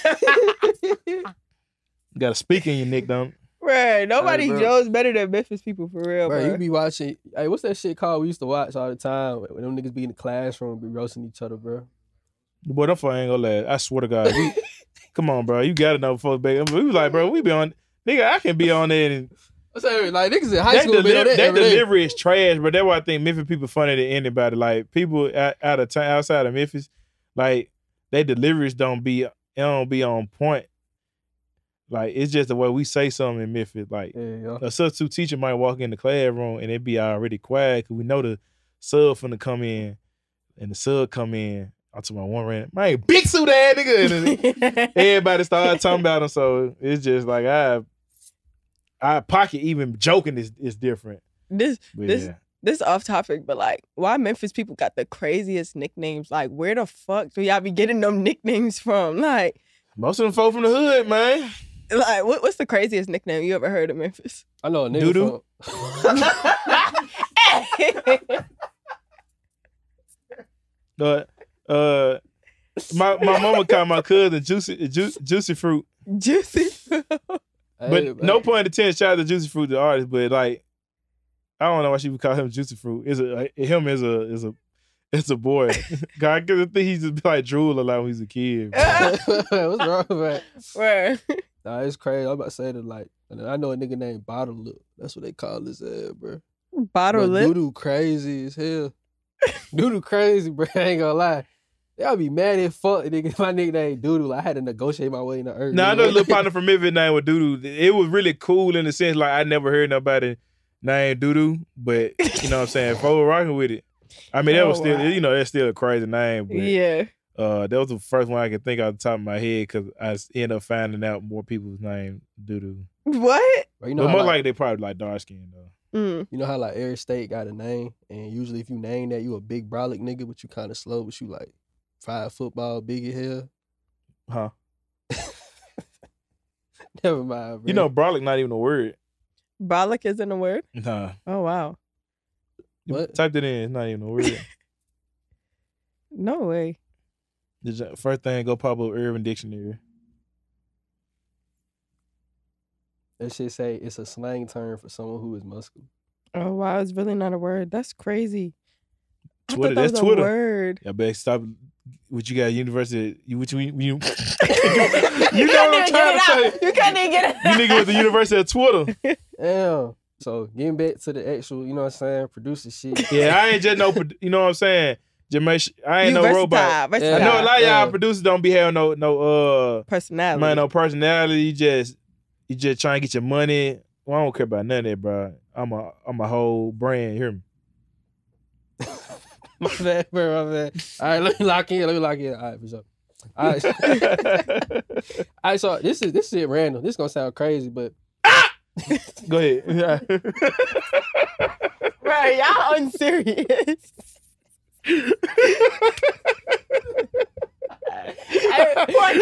S2: Got a speaker in your neck, don't it?
S3: Bruh, nobody
S1: Hey, bro.
S3: knows better than Memphis people for real,
S1: Bro,
S3: bro.
S1: you be watching. Hey, what's that shit called? We used to watch all the time when them niggas be in the classroom, be roasting each other, bro.
S2: Boy, them fuck ain't gonna lie. I swear to God. We, come on, bro. You gotta know folks back. We was like, bro, we be on. Nigga, I can be on there and
S1: What's that? Like niggas in high
S2: that,
S1: school, be on
S2: deli-
S1: that
S2: that
S1: every day.
S2: delivery is trash, but that's why I think Memphis people funny than anybody. Like people out, out of town, outside of Memphis, like they deliveries don't be, it don't be on point. Like it's just the way we say something in Memphis. Like
S1: Yeah, yeah.
S2: a substitute teacher might walk in the classroom and it be already quiet because we know the sub finna come in, and the sub come in. I'm talking about one random, man, big suit ass nigga. And then everybody started talking about him, so it's just like I, I pocket even joking is is different.
S3: this
S2: But
S3: This-
S2: yeah.
S3: this off topic, but like, why Memphis people got the craziest nicknames? Like, where the fuck do y'all be getting them nicknames from? Like,
S2: Most of them folk from the hood, man.
S3: like what, what's the craziest nickname you ever heard of Memphis?
S1: I know a nigga
S2: Doo-doo?
S1: from.
S2: But uh, my my mama called my cousin Juicy Ju- Juicy Fruit.
S3: Juicy.
S2: But
S1: Hey,
S2: no point in ten shout out to Juicy Fruit, the artist. But like, I don't know why she would call him Juicy Fruit. Is a him is a is a it's a boy. God, cause I think he just be like drool a lot when he's a kid. bro.
S1: What's wrong with that?
S3: Where?
S1: Nah, it's crazy. I'm about to say that like, and I know a nigga named Bottle Lip. That's what they call his ass, bro.
S3: Bottle
S1: But
S3: lip.
S1: Doodoo crazy as hell. Doodoo crazy, bro. I ain't gonna lie. Y'all be mad as fuck, nigga. My nickname Doodoo. Like, I had to negotiate my way in the earth.
S2: Now I know a little partner from Memphis named with Doodoo. It was really cool in the sense like I never heard nobody named Doodoo, but you know what I'm saying. Folk were rocking with it. I mean, that
S3: Oh,
S2: was still
S3: wow.
S2: you know that's still a crazy name, but
S3: Yeah.
S2: uh, that was the first one I could think off the top of my head because I ended up finding out more people's name Doodoo.
S3: What?
S1: Bro, you know
S2: But
S1: how,
S2: more
S1: like,
S2: like they probably like dark skin though.
S3: Mm.
S1: you know how like every state got a name, and usually if you name that, you a big brolic nigga, but you kind of slow, but you like five football, big as hell.
S2: Huh?
S1: Never mind, bro.
S2: You know, brolic not even a word.
S3: Brolic isn't a word?
S2: Nah.
S3: Oh, wow.
S2: You
S1: What?
S2: typed it in. It's not even a word.
S3: No way.
S2: The first thing go pop up Urban Dictionary.
S1: That shit say it's a slang term for someone who is muscular.
S3: Oh wow, it's really not a word. That's crazy. I
S2: Twitter,
S3: thought that
S2: that's
S3: was
S2: Twitter.
S3: a word.
S2: Y'all better stop. What you got? University? You what you you? You know what I'm trying to say?
S3: You can't even get it.
S2: You nigga with the University of Twitter.
S1: Damn. So getting back to the actual, you know what I'm saying, producer shit.
S2: Yeah, I ain't just no. produ- You know what I'm saying? Just make sure, I ain't
S3: You
S2: no robot.
S3: versatile,
S2: I know a
S3: versatile.
S2: lot of y'all
S1: Yeah.
S2: producers don't be having no no uh
S3: Personality.
S2: man no personality. You just you just trying to get your money. Well, I don't care about none of that, bro. I'm a I'm a whole brand. You hear me?
S1: My bad, bro, my bad. All right, let me lock in. Let me lock in. All right, for sure. All right. All right, so this is this is random. This is gonna sound crazy, but
S2: Go ahead.
S3: Right, y'all unserious. Hey, what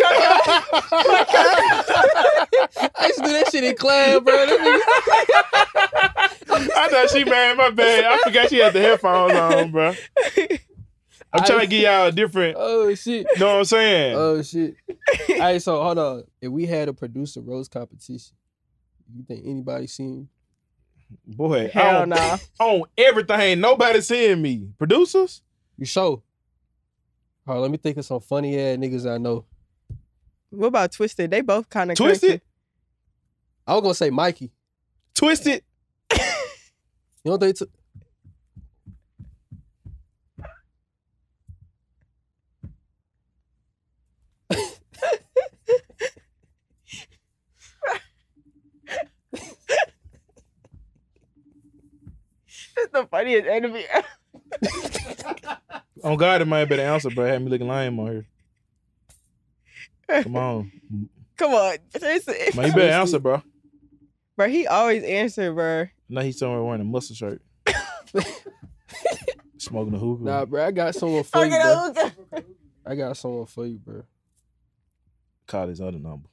S1: I used to do that shit in class, bro. That nigga-
S2: I thought she mad. My bad. I forgot she had the headphones on, bro. I'm trying to give y'all a different.
S1: Oh shit.
S2: You know what I'm saying?
S1: Oh shit. All right, so hold on. If we had a producer roast competition, you think anybody seen?
S2: Boy, I
S3: Hell
S2: don't,
S3: nah.
S2: on everything. Nobody seeing me. Producers?
S1: You show. All right, let me think of some funny ass niggas I know.
S3: What about Twisted? They both kind of
S2: Twisted?
S1: I was gonna say Mikey.
S2: Twisted?
S1: You don't think? T-
S3: That's the funniest enemy.
S2: On God, it might have been an answer, bro. Had me looking lame on here. Come on.
S3: Come on. Seriously.
S2: Man, you better answer, bro.
S3: Bro, he always answer, bro.
S2: Now he's somewhere wearing a muscle shirt. Smoking a hookah.
S1: nah, bro. I got someone for you, bro. I got someone for you, bro.
S2: Call his other number.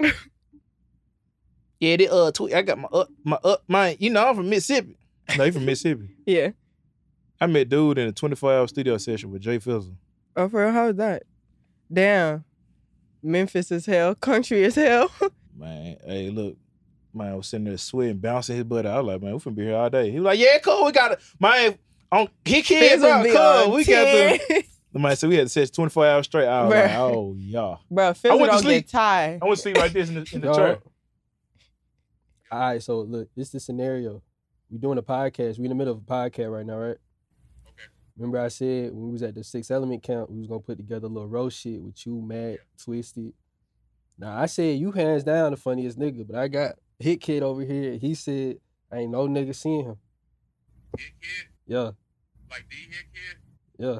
S2: Yeah, they uh tweet. I got my uh my uh my you know I'm from Mississippi. No, you from Mississippi.
S3: Yeah.
S2: I met dude in a twenty-four hour studio session with Jay Fizzle.
S3: Oh, for real? How was that? Damn. Memphis as hell. Country as hell.
S2: Man, hey, look, man, I was sitting there sweating, bouncing his butt out. I was like, man, we finna be here all day. He was like, yeah, cool, we got it. Man, on he kids
S3: Fizzle
S2: out,
S3: be
S2: cool.
S3: on
S2: We got
S3: ten.
S2: the the man said we had to session twenty-four hours straight. I was
S3: Bruh.
S2: like, oh yeah.
S3: Bro, Fizzle
S2: went to
S3: don't
S2: sleep.
S3: get tired.
S2: I want to sleep like this in the, in the
S1: Yo.
S2: chair.
S1: All right, so look, this is the scenario. We doing a podcast. We in the middle of a podcast right now, right?
S4: Okay.
S1: Remember I said when we was at the Six Element camp, we was gonna put together a little roast shit with you, Matt, Twisted. Now I said you hands down the funniest nigga, but I got Hit Kid over here. He said ain't no nigga seen him.
S4: Hit kid,
S1: Yeah,
S4: like the hit kid.
S1: yeah.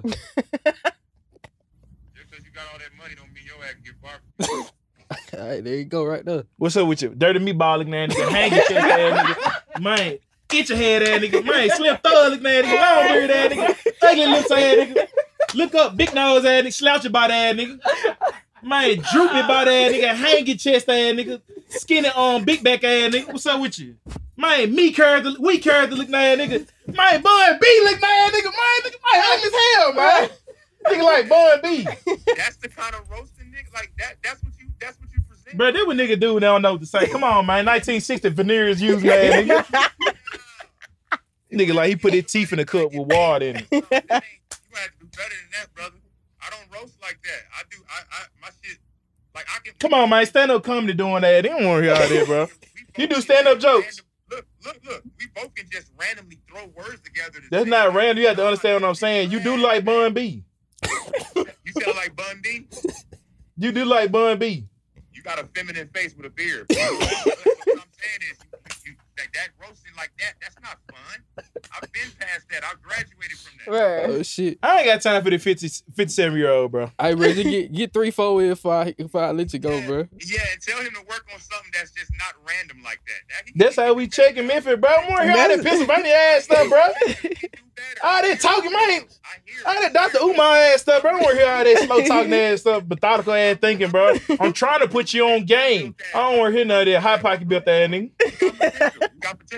S4: Just because you got all that money don't mean your ass can get barbecue.
S1: All right, there you go, right there.
S2: What's up with you? Dirty meatball looking ass nigga, hang your chest ass nigga. Man, get your head ass nigga. Man, slim thug looking ass nigga, long beard ass nigga, ugly lips ass nigga. Look up, big nose ass nigga, slouch your body ass nigga. Man, droopy body ass nigga, hang your chest ass nigga, skinny arm, big back ass nigga. What's up with you? Man, me character, we character looking ass nigga. Man, Bun B looking ass nigga. Man, nigga, man, ugly as hell, man. Nigga like Bun B.
S4: That's the kind of roasting nigga. Like that. That's what you. That's what you present.
S2: Bro, that what nigga do when they don't know what to say. Come on, man. nineteen sixty veneers used, man, nigga. Nigga like he put his teeth in a cup with water in it.
S4: No, that ain't- you have to do better than that, brother. I don't roast like that. I do. I. I my shit. Like I can.
S2: Come on, man. Stand up comedy doing that. They don't want to hear all that, bro.
S4: We both
S2: You do
S4: can
S2: stand-up
S4: just
S2: jokes.
S4: random- Look, look, look. We both can just randomly throw words together. to
S2: That's
S4: say-
S2: not random. You have to understand what I'm saying. You do like Bun B.
S4: You sound like Bun B.
S2: You do like Bun B.
S4: You got a feminine face with a beard. What I'm saying is, you, you, that, that roasting like that, that's not fun. I've been past that. I graduated from that.
S3: Right.
S1: Oh shit.
S2: I ain't got time for the fifty, fifty-seven year old, bro.
S1: I Reggie, get get three, four in if I if I let you go,
S4: Yeah.
S1: bro.
S4: Yeah, and tell him to work on something that's just not random like that. that he-
S2: That's how we checking Memphis, bro. I'm more here all that Pennsylvania ass stuff, bro.
S4: He do better.
S2: All that talking, man.
S4: I hear
S2: All
S4: it.
S2: that Doctor Umar ass stuff, bro. I don't want to hear all that slow talking ass stuff, methodical ass thinking, bro. I'm trying to put you on game. I don't want to hear none of that high pocket built ass nigga.
S4: You got potential. You got potential.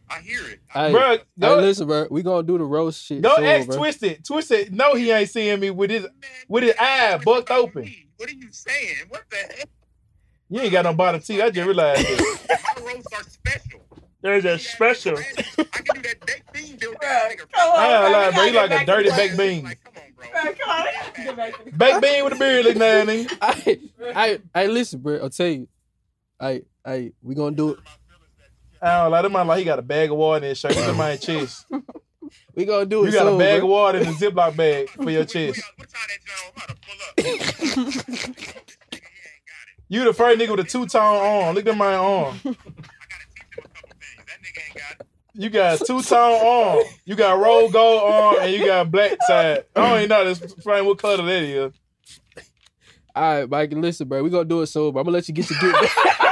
S4: I hear it.
S1: Hey,
S2: Bro,
S1: hey,
S2: go,
S1: listen, bro. We gonna do the roast shit.
S2: go
S1: soon,
S2: ask
S1: bro.
S2: Twisted. Twisted, no, he ain't seeing me with his
S4: Man,
S2: with his
S4: you
S2: eye
S4: ain't
S2: bucked
S4: about
S2: open.
S4: me. What are you saying? What the heck?
S2: You ain't got no bottom teeth. I just realized it.
S4: My roasts are special.
S2: There's
S4: Yeah,
S2: a special.
S4: I can do that baked bean build
S3: Bruh,
S4: that nigga.
S3: come on,
S2: I ain't
S3: bro.
S2: lie,
S3: We
S2: bro. You
S3: gotta
S2: like
S3: get
S2: a
S3: back
S2: dirty
S3: to
S2: baked
S3: work.
S2: bean.
S4: Like, come on, bro.
S3: Bro, come on, we gotta get back to the-
S2: Baked bean with a beard looking at nigga.
S1: I, I, I listen, bro. I'll tell you. I, I, we gonna do it.
S2: I don't like that man like he got a bag of water in his shirt. Look at my chest.
S1: We gonna do it.
S2: You got
S1: soon,
S2: a bag
S1: bro.
S2: of water in a Ziploc bag for your
S4: What-
S2: chest.
S4: What time that John? I'm about to pull up. This nigga, he ain't got it.
S2: You the first nigga with a two-tone arm. Look at my arm.
S4: I gotta teach him a couple things. That nigga ain't got it.
S2: You got a two-tone arm. You got roll gold arm and you got black side. I don't even know this frame what color that is.
S1: All right, Mike. Listen, bro. We gonna do it soon, bro. I'm gonna let you get your get back.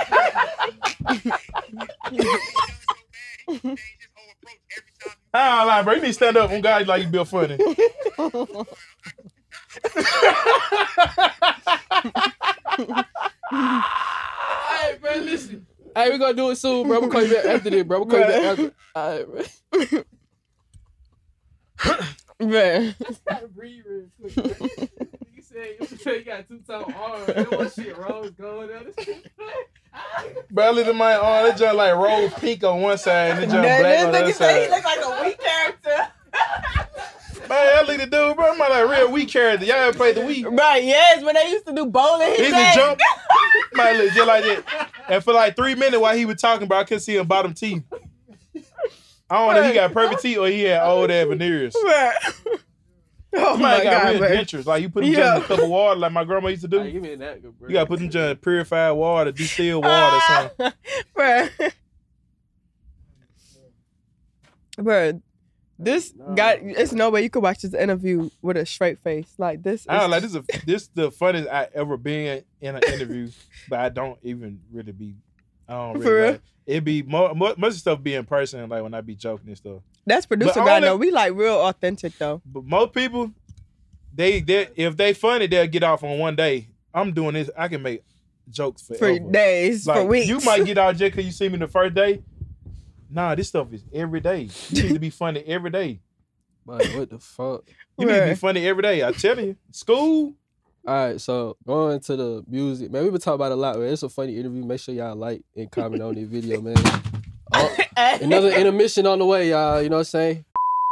S4: He done so bad, he changed his whole approach every time.
S2: I don't lie, bro. You need to stand up on God like you Bill Funny.
S1: Hey, bro. Listen. Hey, we gonna do it soon, bro. I'm gonna call you back after this, bro. I'm gonna call you back after. All right, bro.
S3: Bruh.
S1: Gotta breathe real quick, bro. You said you said you got two tone arms. That one shit rose gold.
S2: Bro, I look at my arm. That joint like rose pink on one side and that joint
S3: Nah,
S2: black on the other
S3: this nigga say he
S2: side.
S3: look like a weak character.
S2: Man, I look at the dude, bro. I'm like a real weak character. Y'all ever played the Wii?
S3: Right, yes, when they used to do bowling,
S2: He
S3: he
S2: used to jump. Man, look just like that. And for like three minutes while he was talking, bro, I couldn't see him bottom teeth. I don't know if he got perfect teeth or he had old ass veneers.
S3: Oh
S2: Man,
S3: my
S2: got
S3: god,
S2: real
S3: bro.
S2: dentures. Like you put them
S3: Yeah.
S2: just in a cup of water like my grandma used to do.
S1: Hey, give me that, bro.
S2: You gotta put them just in purified water, distilled water or something.
S3: Bruh. Bruh, this
S1: No.
S3: guy, it's no way you could watch this interview with a straight face. Like this is
S2: I don't like this. Is a, this the funniest I ever been in an interview, but I don't even really be. I don't really
S3: For real?
S2: like, it be more, more most of the stuff be in person, like when I be joking and stuff.
S3: that's producer
S2: But
S3: guy.
S2: only-
S3: No, we like real authentic though.
S2: But most people, they they if they funny, they'll get off on one day. I'm doing this. I can make jokes
S3: For
S2: forever.
S3: days,
S2: Like,
S3: for weeks.
S2: you might get out just because you see me the first day. Nah, this stuff is every day. You need to be funny every day.
S1: Like, what the fuck?
S2: You need to be
S3: Right.
S2: funny every day. I tell you, school.
S1: All right, so going to the music, man. We've been talking about it a lot, man. It's a funny interview. Make sure y'all like and comment on this video, man. Oh, another intermission on the way, y'all. You know what I'm saying?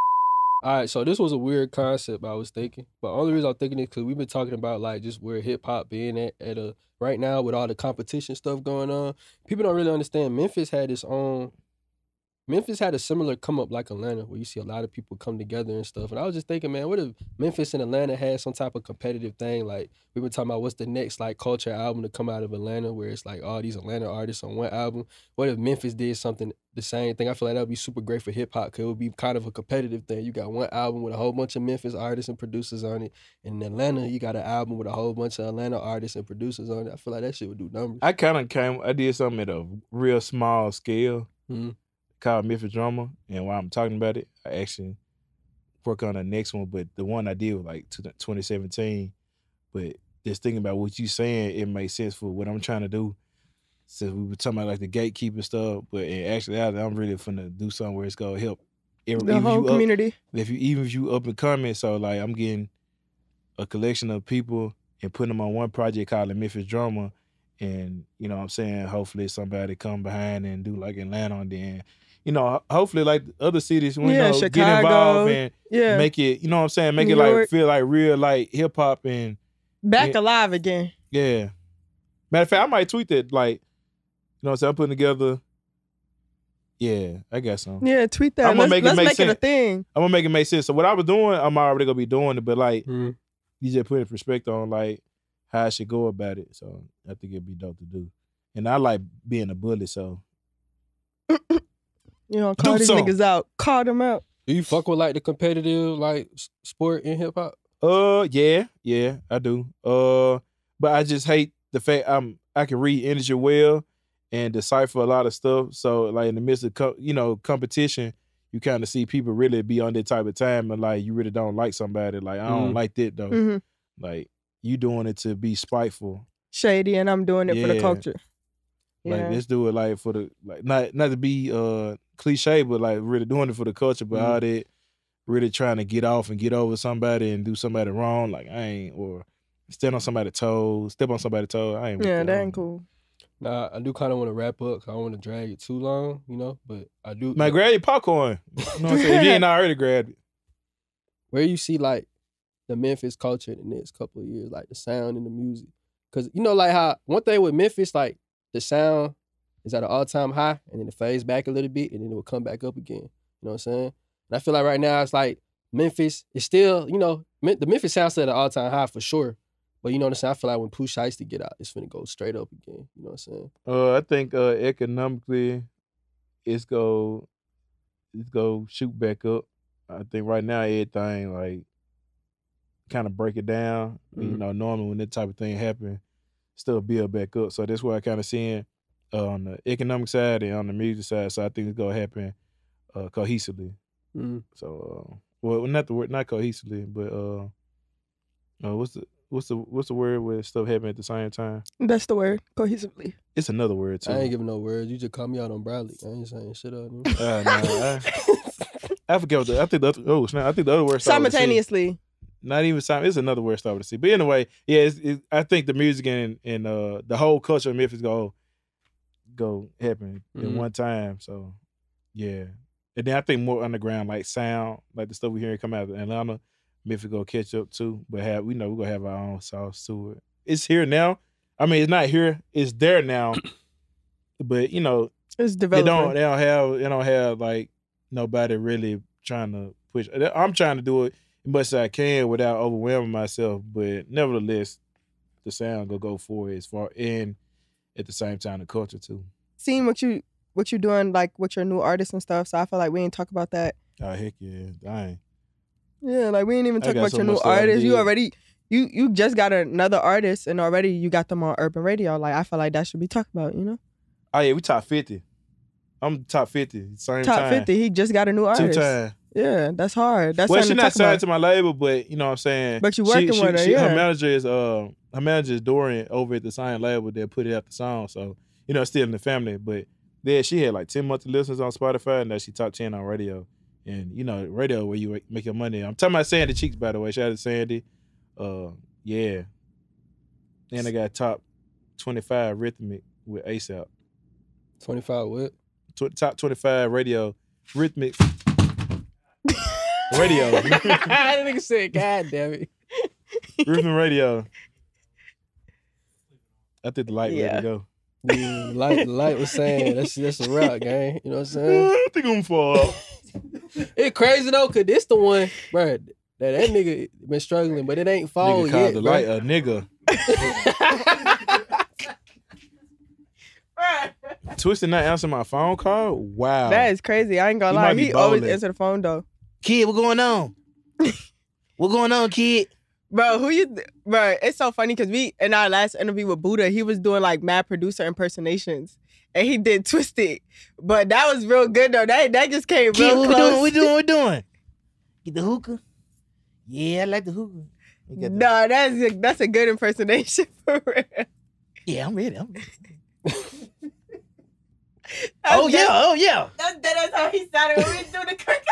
S1: All right, so this was a weird concept I was thinking, but the only reason I'm thinking it because we've been talking about like just where hip hop being at at a right now with all the competition stuff going on. People don't really understand. Memphis had its own. Memphis had a similar come up like Atlanta, where you see a lot of people come together and stuff. And I was just thinking, man, what if Memphis and Atlanta had some type of competitive thing? Like we were talking about, what's the next like culture album to come out of Atlanta, where it's like all these Atlanta artists on one album. What if Memphis did something the same thing? I feel like that would be super great for hip hop, because it would be kind of a competitive thing. You got one album with a whole bunch of Memphis artists and producers on it, and in Atlanta you got an album with a whole bunch of Atlanta artists and producers on it. I feel like that shit would do numbers.
S2: I kind of came. I did something at a real small scale.
S1: Mhm.
S2: Called Memphis Drama, and while I'm talking about it, I actually work on the next one. But the one I did was like twenty seventeen. But just thinking about what you saying, it makes sense for what I'm trying to do. Since we were talking about like the gatekeeper stuff, but in actuality, I'm really finna do something where it's gonna help every,
S3: the
S2: even
S3: whole
S2: you up,
S3: community.
S2: if you even if you up and coming. So like I'm getting a collection of people and putting them on one project called the Memphis Drama, and you know what I'm saying, hopefully somebody come behind and do like Atlanta, and then you know, hopefully like other cities, you
S3: Yeah,
S2: know, get
S3: Chicago.
S2: involved and
S3: Yeah,
S2: make it, you know what I'm saying, make
S3: New
S2: it like
S3: York.
S2: feel like real like hip hop and
S3: back
S2: yeah.
S3: alive again.
S2: yeah. Matter of fact, I might tweet that like, you know what I'm saying, I'm putting together. Yeah, I got some.
S3: Yeah, tweet that.
S2: I'm gonna
S3: let's
S2: make it
S3: let's
S2: make
S3: make it a
S2: sense.
S3: thing.
S2: I'm gonna make it make sense. So what I was doing, I'm already gonna be doing it, but like
S1: Mhm.
S2: you just put in perspective on like how I should go about it. So I think it'd be dope to do. And I like being a bully, so
S3: You know, call
S2: Do
S3: these
S2: something.
S3: niggas out. Call them out.
S1: Do you fuck with like the competitive like s- sport in hip hop?
S2: Uh, yeah, yeah, I do. Uh, but I just hate the fact I'm I can read energy well and decipher a lot of stuff. So like in the midst of co- you know competition, you kind of see people really be on that type of time, and like you really don't like somebody. Like I don't
S1: Mhm.
S2: like that though.
S3: hmm
S2: Like you doing it to be spiteful.
S3: Shady, and I'm doing it for the
S2: Yeah.
S3: culture.
S2: Like
S3: Yeah.
S2: let's do it like for the like not not to be uh cliche, but like really doing it for the culture. But
S1: Mhm.
S2: all that really trying to get off and get over somebody and do somebody wrong, like I ain't, or stand on somebody's toes, step on somebody's toe. I ain't. with
S3: Yeah, that
S2: I
S3: ain't
S2: don't-
S3: cool.
S1: Nah, I do kind of want to wrap up. 'Cause I don't want to drag it too long, you know. But I do.
S2: Man, grab your popcorn. You know what I'm saying? If you ain't already grabbed it.
S1: Where you see like the Memphis culture in the next couple of years, like the sound and the music, because you know, like how one thing with Memphis, like the sound is at an all time high, and then it fades back a little bit, and then it will come back up again. You know what I'm saying? And I feel like right now it's like Memphis is still, you know, Me- the Memphis sound's still at an all time high for sure. But you know what I'm saying? I feel like when Pooh Shiesty get out, it's finna go straight up again. You know what I'm saying?
S2: Uh, I think uh, economically, it's go, it's go shoot back up. I think right now everything like kind of break it down. You
S1: Mhm.
S2: know, normally when that type of thing happen, still build back up. So that's what I kind of seeing uh, on the economic side and on the music side. So I think it's gonna happen uh, cohesively.
S1: Mhm.
S2: So, uh, well, not the word, not cohesively, but uh, uh, what's the what's the what's the word where stuff happen at the same time?
S3: That's the word, cohesively.
S2: It's another word too.
S1: I ain't giving no words. You just call me out on Bradley. I ain't saying shit up. nigga.
S2: Uh, nah, I, I forget what the, I think the other, oh snap, I think the other word started with a C.
S3: Simultaneously.
S2: Not even sim- it's another word started with a C. But anyway, yeah, it's, it, I think the music and and uh, the whole culture of Memphis go go happen
S1: Mhm.
S2: at one time. So yeah, and then I think more underground like sound, like the stuff we hearing come out of Atlanta, Memphis go catch up too. But have we know we gonna have our own sauce to it. It's here now. I mean, it's not here. It's there now. But you know,
S3: It's
S2: they
S3: developing.
S2: don't. They don't have. They don't have like nobody really trying to push. I'm trying to do it as much as I can without overwhelming myself. But nevertheless, the sound gonna go forward as far and at the same time the culture too.
S3: Seeing what you what you doing like with your new artists and stuff. So I feel like we ain't talk about that.
S2: Oh heck yeah, dang.
S3: Yeah, like we ain't even
S2: I
S3: talk
S2: got
S3: about
S2: so
S3: your new
S2: much stuff I
S3: artist. You
S2: did.
S3: already you you just got another artist and already you got them on urban radio. Like I feel like that should be talked about, you know?
S2: Oh yeah, we top fifty. I'm top fifty. Same
S3: Top
S2: time.
S3: fifty. He just got a new
S2: Two
S3: artist.
S2: times.
S3: Yeah, that's hard. That's
S2: Well, she
S3: something to
S2: not
S3: talk
S2: signed
S3: about.
S2: to my label, but you know what I'm saying.
S3: But you
S2: She-
S3: working
S2: she-
S3: with her,
S2: she-
S3: yeah.
S2: Her manager is uh her manager is Dorian over at the same label that put it out the song. So you know, still in the family. But then she had like ten monthly listeners on Spotify, and now she top ten on radio. And you know, radio where you make your money. I'm talking about Sandy Cheeks, by the way. Shout out to Sandy. Uh, yeah. And I got top twenty-five rhythmic with ASAP.
S1: twenty-five what?
S2: Tw- top twenty-five radio rhythmic radio.
S1: That nigga said, God damn it.
S2: Rhythm radio. I think the light ready
S3: Yeah.
S2: to go.
S1: Yeah, the light, the light was saying that's that's a rock, gang. You know what I'm saying?
S2: I think I'm fall.
S1: It crazy though, cause this the one, bro. That that nigga been struggling, but it ain't fall
S2: Nigga called
S1: yet,
S2: the
S1: bro.
S2: light a nigga. Twisted not answering my phone call. Wow.
S3: That is crazy. I ain't gonna
S2: He
S3: lie.
S2: might be
S3: He always
S2: bowling.
S3: answer the phone though.
S2: Kid, what going on? What going on, kid?
S3: Bro, who you th- bro, it's so funny because we in our last interview with Buddha, he was doing like mad producer impersonations. And he did Twisted. But that was real good though. That that just came
S6: Kid,
S3: real
S6: what we
S3: close.
S6: doing? We doing? We doing? Get the hookah? Yeah, I like the hookah. We got the-
S3: No, that's a, that's a good impersonation for real.
S6: Yeah, I'm ready. I'm ready.
S3: That's-
S6: Oh yeah, oh yeah.
S3: That's, that's how he started when we was doing the cook.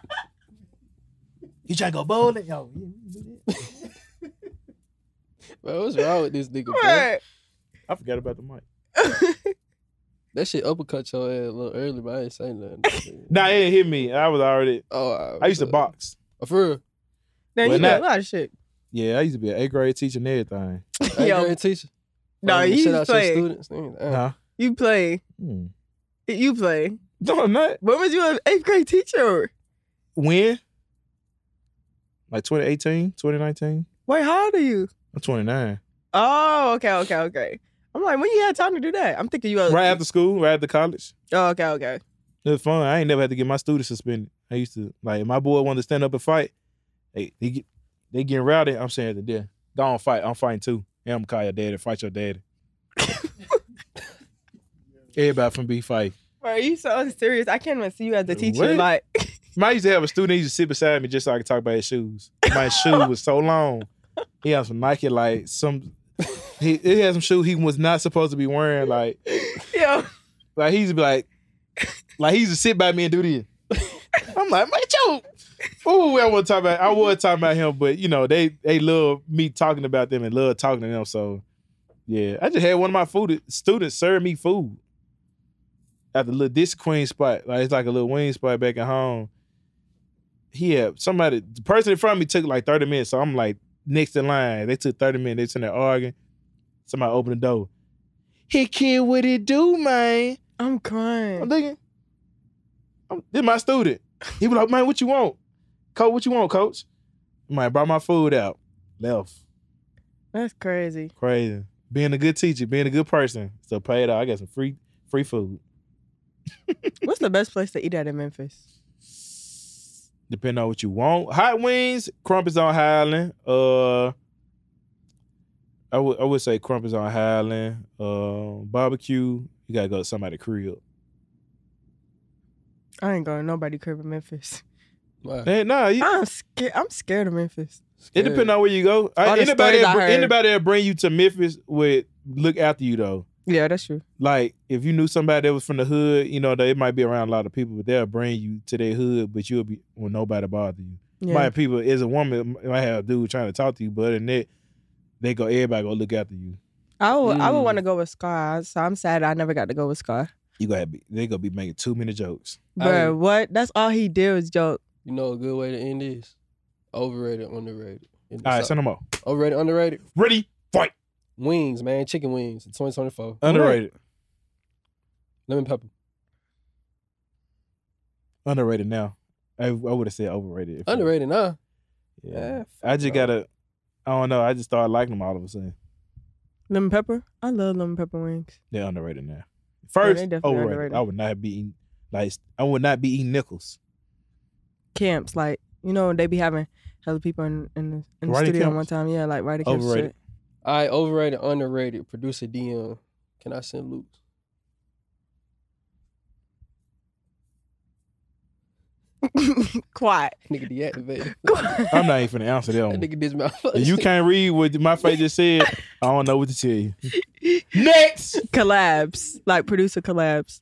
S6: You trying to go bowling? Yo, yeah, we can do that.
S1: Bro, what's wrong with this nigga, bro?
S3: Right.
S2: I forgot about the mic.
S1: That shit uppercut your ass a little early, but I ain't saying nothing.
S2: Nah, it didn't hit me. I was already.
S1: Oh, all
S2: I used to
S1: right.
S2: box.
S1: Oh, for real?
S3: Then
S2: Well,
S3: you did
S2: not-
S3: a lot of shit.
S2: Yeah, I used to be an eighth grade teacher and everything.
S1: Eighth
S3: Yo.
S1: grade teacher.
S3: No,
S1: Fucking
S3: you
S1: shit out your
S3: play.
S1: students. Nigga, damn.
S2: Huh?
S3: You play.
S2: Hmm.
S3: You play.
S2: No, I'm not.
S3: When was you an eighth grade teacher?
S2: When? Like twenty eighteen, twenty nineteen?
S3: Wait, how old are you?
S2: I'm twenty-nine.
S3: Oh, okay, okay, okay. I'm like, when you had time to do that? I'm thinking you were
S2: Right after school, right after college.
S3: Oh, okay, okay.
S2: It was fun. I ain't never had to get my students suspended. I used to, like, if my boy wanted to stand up and fight, they, they, get, they getting rowdy. I'm saying to them, go on, fight. I'm fighting too. And I'm gonna call your daddy, fight your daddy. Everybody from B fight.
S3: Bro, you so serious. I can't even see you as the teacher.
S2: What?
S3: Like,
S2: I used to have a student, he used to sit beside me just so I could talk about his shoes. My shoe was so long. He had some Nike, like, some, he, he had some shoes he was not supposed to be wearing. Like,
S3: yo,
S2: like he used to be like, Like he used to sit by me and do this. I'm like, man, yo. Ooh, I want to talk about. I was talking about him, but you know, they they love me talking about them and love talking to them. So yeah, I just had one of my food students serve me food at the little Disc Queen spot. Like it's like a little wing spot back at home. He had somebody, the person in front of me took like thirty minutes. So I'm like next in line. They took thirty minutes. They sitting there arguing. Somebody opened the door. Hey kid, what it do, man?
S3: I'm crying.
S2: I'm thinking, I'm, this my student. He was like, man, what you want? Coach, what you want, coach? I'm like, brought my food out. Left.
S3: That's crazy.
S2: Crazy. Being a good teacher, being a good person. So paid off. I got some free free food.
S3: What's the best place to eat at in Memphis?
S2: Depending on what you want. Hot wings, Crumpets on Highland. Uh, I would I would say Crumpets on Highland. Uh, barbecue, you gotta go to somebody's crib.
S3: I ain't going to nobody crib in Memphis.
S1: Wow.
S2: Hey, nah, you,
S3: I'm scared. I'm scared of Memphis.
S2: it depends on where you go.
S3: All the
S2: Anybody
S3: stories I
S2: that,
S3: heard.
S2: anybody that bring you to Memphis would look after you though.
S3: Yeah, that's true.
S2: Like if you knew somebody that was from the hood, you know, they might be around a lot of people, but they'll bring you to their hood, but you'll be when nobody bother you.
S3: Yeah.
S2: Might people as a woman might have a dude trying to talk to you, but other than that, they go everybody go look after you.
S3: I would, I would
S1: Mm.
S3: want to go with Scar, so I'm sad I never got to go with Scar.
S2: You gotta be they gonna be making too many jokes.
S3: Bruh,
S1: I-
S3: what? That's all he did was joke.
S1: You know a good way to end this? Overrated, underrated. In the
S2: All right,
S1: South.
S2: send them up.
S1: Overrated, underrated.
S2: Ready, fight.
S1: Wings, man. Chicken wings in twenty twenty-four.
S2: Underrated.
S1: Lemon pepper.
S2: Underrated now. I, I would have said overrated. if-
S1: Underrated, nah.
S2: Yeah.
S1: Yeah,
S2: I just
S1: fuck
S2: gotta. I don't know. I just started liking them all of a sudden.
S3: Lemon pepper? I love lemon pepper wings.
S2: They're underrated now. First,
S3: they definitely
S2: overrated.
S3: underrated.
S2: I would not be eating like I would not be eating nickels.
S3: Camps, like, you know, they be having hella people in, in the, in the
S2: Writing
S3: studio
S2: camps?
S3: one time. Yeah, like writing camps and
S2: Overrated.
S1: All right, overrated, underrated. Producer D M. Can I send Luke?
S3: shit. Quiet.
S1: Nigga deactivated.
S2: I'm not even finna answer that
S1: That
S2: one.
S1: nigga did my
S2: If you can't read what my face just said, I don't know what to tell you. Next.
S3: Collabs. Like producer collabs.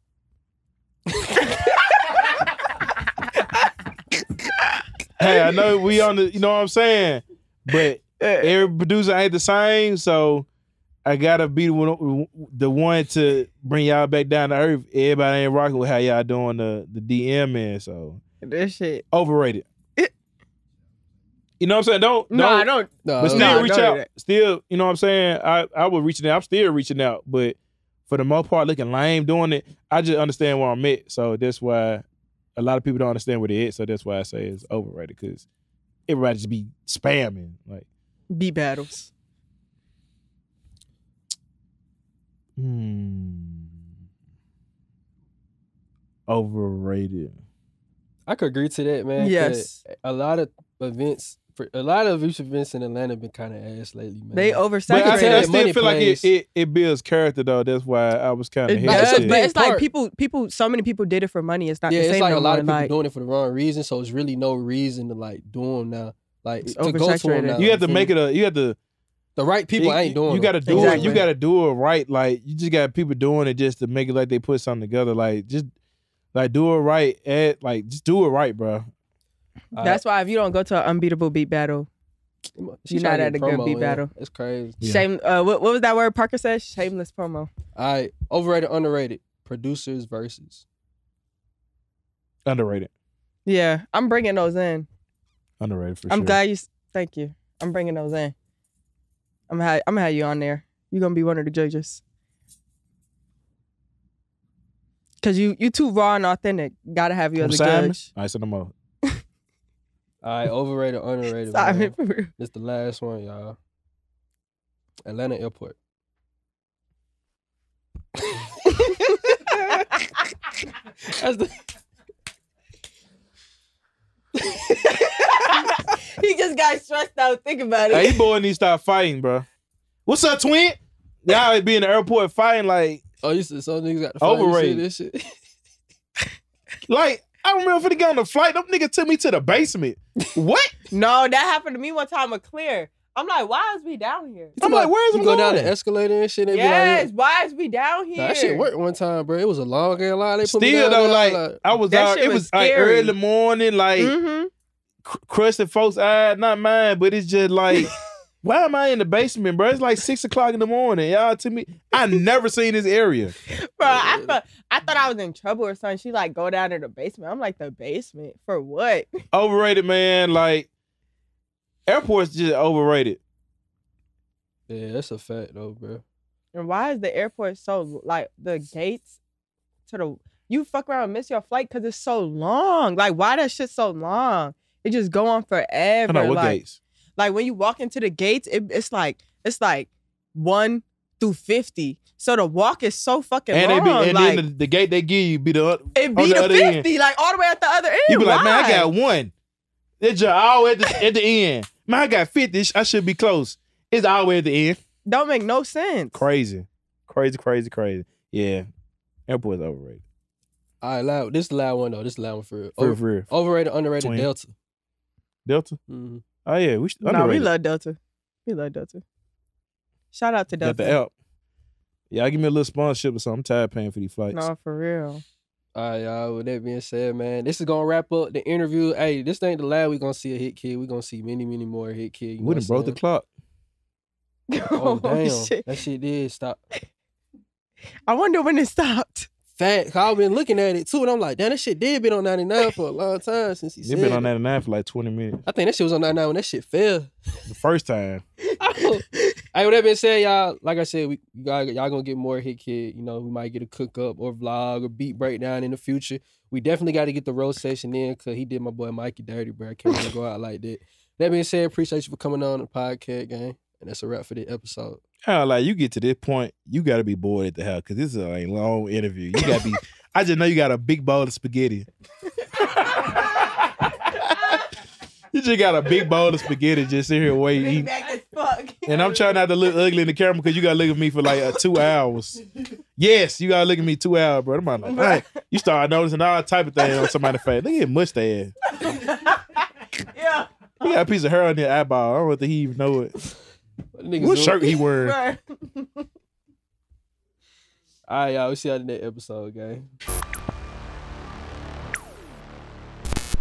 S2: Hey, I know we on the, you know what I'm saying, but every producer ain't the same, so I gotta be the one, the one to bring y'all back down to earth. Everybody ain't rocking with how y'all doing the the D M man, so
S3: That shit.
S2: overrated. You know what I'm saying? Don't
S3: No,
S2: don't,
S3: I don't.
S1: No,
S2: but still
S3: Nah,
S2: reach
S3: don't do
S2: out.
S3: that.
S2: Still, you know what I'm saying? I I was reaching out. I'm still reaching out, but for the most part, looking lame doing it. I just understand where I'm at, so that's why a lot of people don't understand where they at. So that's why I say it's overrated because everybody just be spamming like.
S3: Beat battles.
S2: Hmm. Overrated.
S1: I could agree to that, man. 'cause
S3: Yes.
S1: A lot of events, for a lot of youth events in Atlanta been kind of ass lately, man.
S3: They
S2: But I,
S3: oversaturated.
S2: I
S1: that
S2: still
S1: money
S2: feel like it,
S1: plays.
S2: it it builds character though. That's why I was kind of
S3: It
S1: Nah,
S3: does,
S1: it's a
S2: hesitant.
S3: but
S1: big
S3: it's like
S1: part.
S3: people, people. So many people did it for money. It's not
S1: yeah,
S3: the
S1: it's
S3: same
S1: like
S3: no
S1: a lot
S3: more.
S1: of people
S3: Like,
S1: doing it for the wrong reason, so it's really no reason to like do them now. Like
S3: It's
S1: to go to them
S3: oversaturated.
S1: now.
S2: You have to
S1: feel
S2: make
S1: me?
S2: it a. You have to.
S1: The right people
S2: you,
S1: ain't doing.
S2: You
S1: them.
S2: got to do it.
S3: Exactly.
S2: You got to do it right. Like you just got people doing it just to make it like they put something together. Like just like do it right. At like just do it right, bro.
S3: that's why if you don't go to an unbeatable beat battle,
S1: She
S3: you're
S1: trying
S3: not
S1: to
S3: at
S1: get
S3: a good
S1: promo
S3: beat
S1: in.
S3: battle.
S1: That's crazy.
S2: Yeah.
S3: shame. Uh, what, what was that word Parker said? Shameless promo.
S1: All right, overrated, underrated. Producers versus.
S2: Underrated.
S3: Yeah, I'm bringing those in.
S2: Underrated for
S3: I'm
S2: sure.
S3: glad you. s- Thank you. I'm bringing those in. I'm gonna have, I'm gonna have you on there. You're gonna be one of the judges. Cause you you too raw and authentic. Gotta have you
S2: I'm
S3: as a
S2: Simon.
S3: judge.
S2: I said them all.
S1: All right, overrated, underrated.
S3: Simon,
S1: man.
S3: for real.
S1: This the last one, y'all. Atlanta Airport. That's the.
S3: He just got stressed out. Think about
S2: Hey,
S3: it.
S2: you boy need to stop fighting, bro. What's up, twin? Y'all be in the airport fighting like,
S1: Oh, you said some niggas got the fight. You see
S2: Overrated.
S1: This shit.
S2: like I remember finna get on the flight. Them niggas took me to the basement. What?
S3: No, that happened to me one time with Clear. I'm like, why is we down here?
S2: I'm like, where's
S1: you
S2: we
S1: go down
S2: going?
S1: the escalator and shit. And
S3: Yes,
S1: be like,
S3: why is we down here?
S1: nah, that shit worked one time, bro. It was a long ass line. They put me
S2: Still
S1: down
S2: though,
S1: there,
S2: like, I was
S3: That
S2: out.
S3: shit
S2: It
S3: was
S2: was like
S3: scary.
S2: early morning, like
S3: Mm-hmm.
S2: cr- crusted folks' eyes, not mine, but it's just like, why am I in the basement, bro? It's like six o'clock in the morning, y'all. To me, I never seen this area.
S3: Bro, I thought I thought I was in trouble or something. She like go down to the basement. I'm like, the basement for what?
S2: Overrated, man. Like airports just overrated.
S1: Yeah, that's a fact though, bro.
S3: And why is the airport so like the gates to the you fuck around and miss your flight because it's so long? Like why that shit so long? It just go on forever.
S2: I know what
S3: like,
S2: gates.
S3: like when you walk into the gates, it, it's like it's like one through fifty. So the walk is so fucking
S2: And they
S3: long.
S2: be, and
S3: like
S2: then the, the gate they give you be the o-
S3: it
S2: on
S3: be
S2: the
S3: the
S2: other end.
S3: fifty, like all the way at the other end.
S2: You be like, man, I
S3: Why?
S2: got one. It's just all at the at the end. Man, I got fifty. I should be close. It's all the way at the end.
S3: Don't make no sense.
S2: Crazy, crazy, crazy, crazy. Yeah, airport's overrated.
S1: All right, loud. This is the loud one though. This is the loud one for real.
S2: For
S1: Over,
S2: for real.
S1: overrated, underrated
S2: Twin.
S1: Delta.
S2: Delta.
S1: Mhm.
S2: Oh yeah, we should,
S3: No, we
S2: underrated.
S3: love Delta. We love Delta. Shout out to
S2: Got
S3: Delta.
S2: the app. Yeah, give me a little sponsorship or something. I'm tired of paying for these flights.
S3: No, for real.
S1: All right, y'all. With that being said, man, this is gonna wrap up the interview. Hey, this ain't the last we gonna see a hit kid. We gonna see many, many more hit kid. You know
S2: We done
S1: what
S2: broke
S1: I'm
S2: the
S1: saying?
S2: clock.
S1: Oh damn,
S3: shit.
S1: that shit did stop.
S3: I wonder when it stopped.
S1: Fact, I've been looking at it too, and I'm like, damn, that shit did been on ninety-nine for a long time since he
S2: They've
S1: said
S2: been on
S1: it.
S2: ninety-nine for like twenty minutes.
S1: I think that shit was on ninety-nine when that shit fell.
S2: The first time.
S1: Hey, with that being said, y'all, like I said, we y'all, y'all gonna get more hit kid. You know, we might get a cook up or vlog or beat breakdown in the future. We definitely got to get the roast session in because he did my boy Mikey dirty, bro. I can't even go out like that. That being said, appreciate you for coming on the podcast, gang. And that's a wrap for the episode.
S2: How like you get to this point, you got to be bored at the house because this is a long interview. You got to be. I just know you got a big bowl of spaghetti. You just got a big bowl of spaghetti just sit here waiting. eating.
S3: Back as fuck.
S2: And I'm trying not to look ugly in the camera because you got to look at me for like uh, two hours. Yes, you got to look at me two hours, bro. I'm like, "Dang." You start noticing all type of things on somebody's face. Look at mustache.
S3: Yeah.
S2: He got a piece of hair on their eyeball. I don't know if he even know it.
S1: Niggas
S2: What
S1: do-
S2: shirt he wearing?
S3: Right.
S1: All right, y'all. We see y'all in the next episode, gang.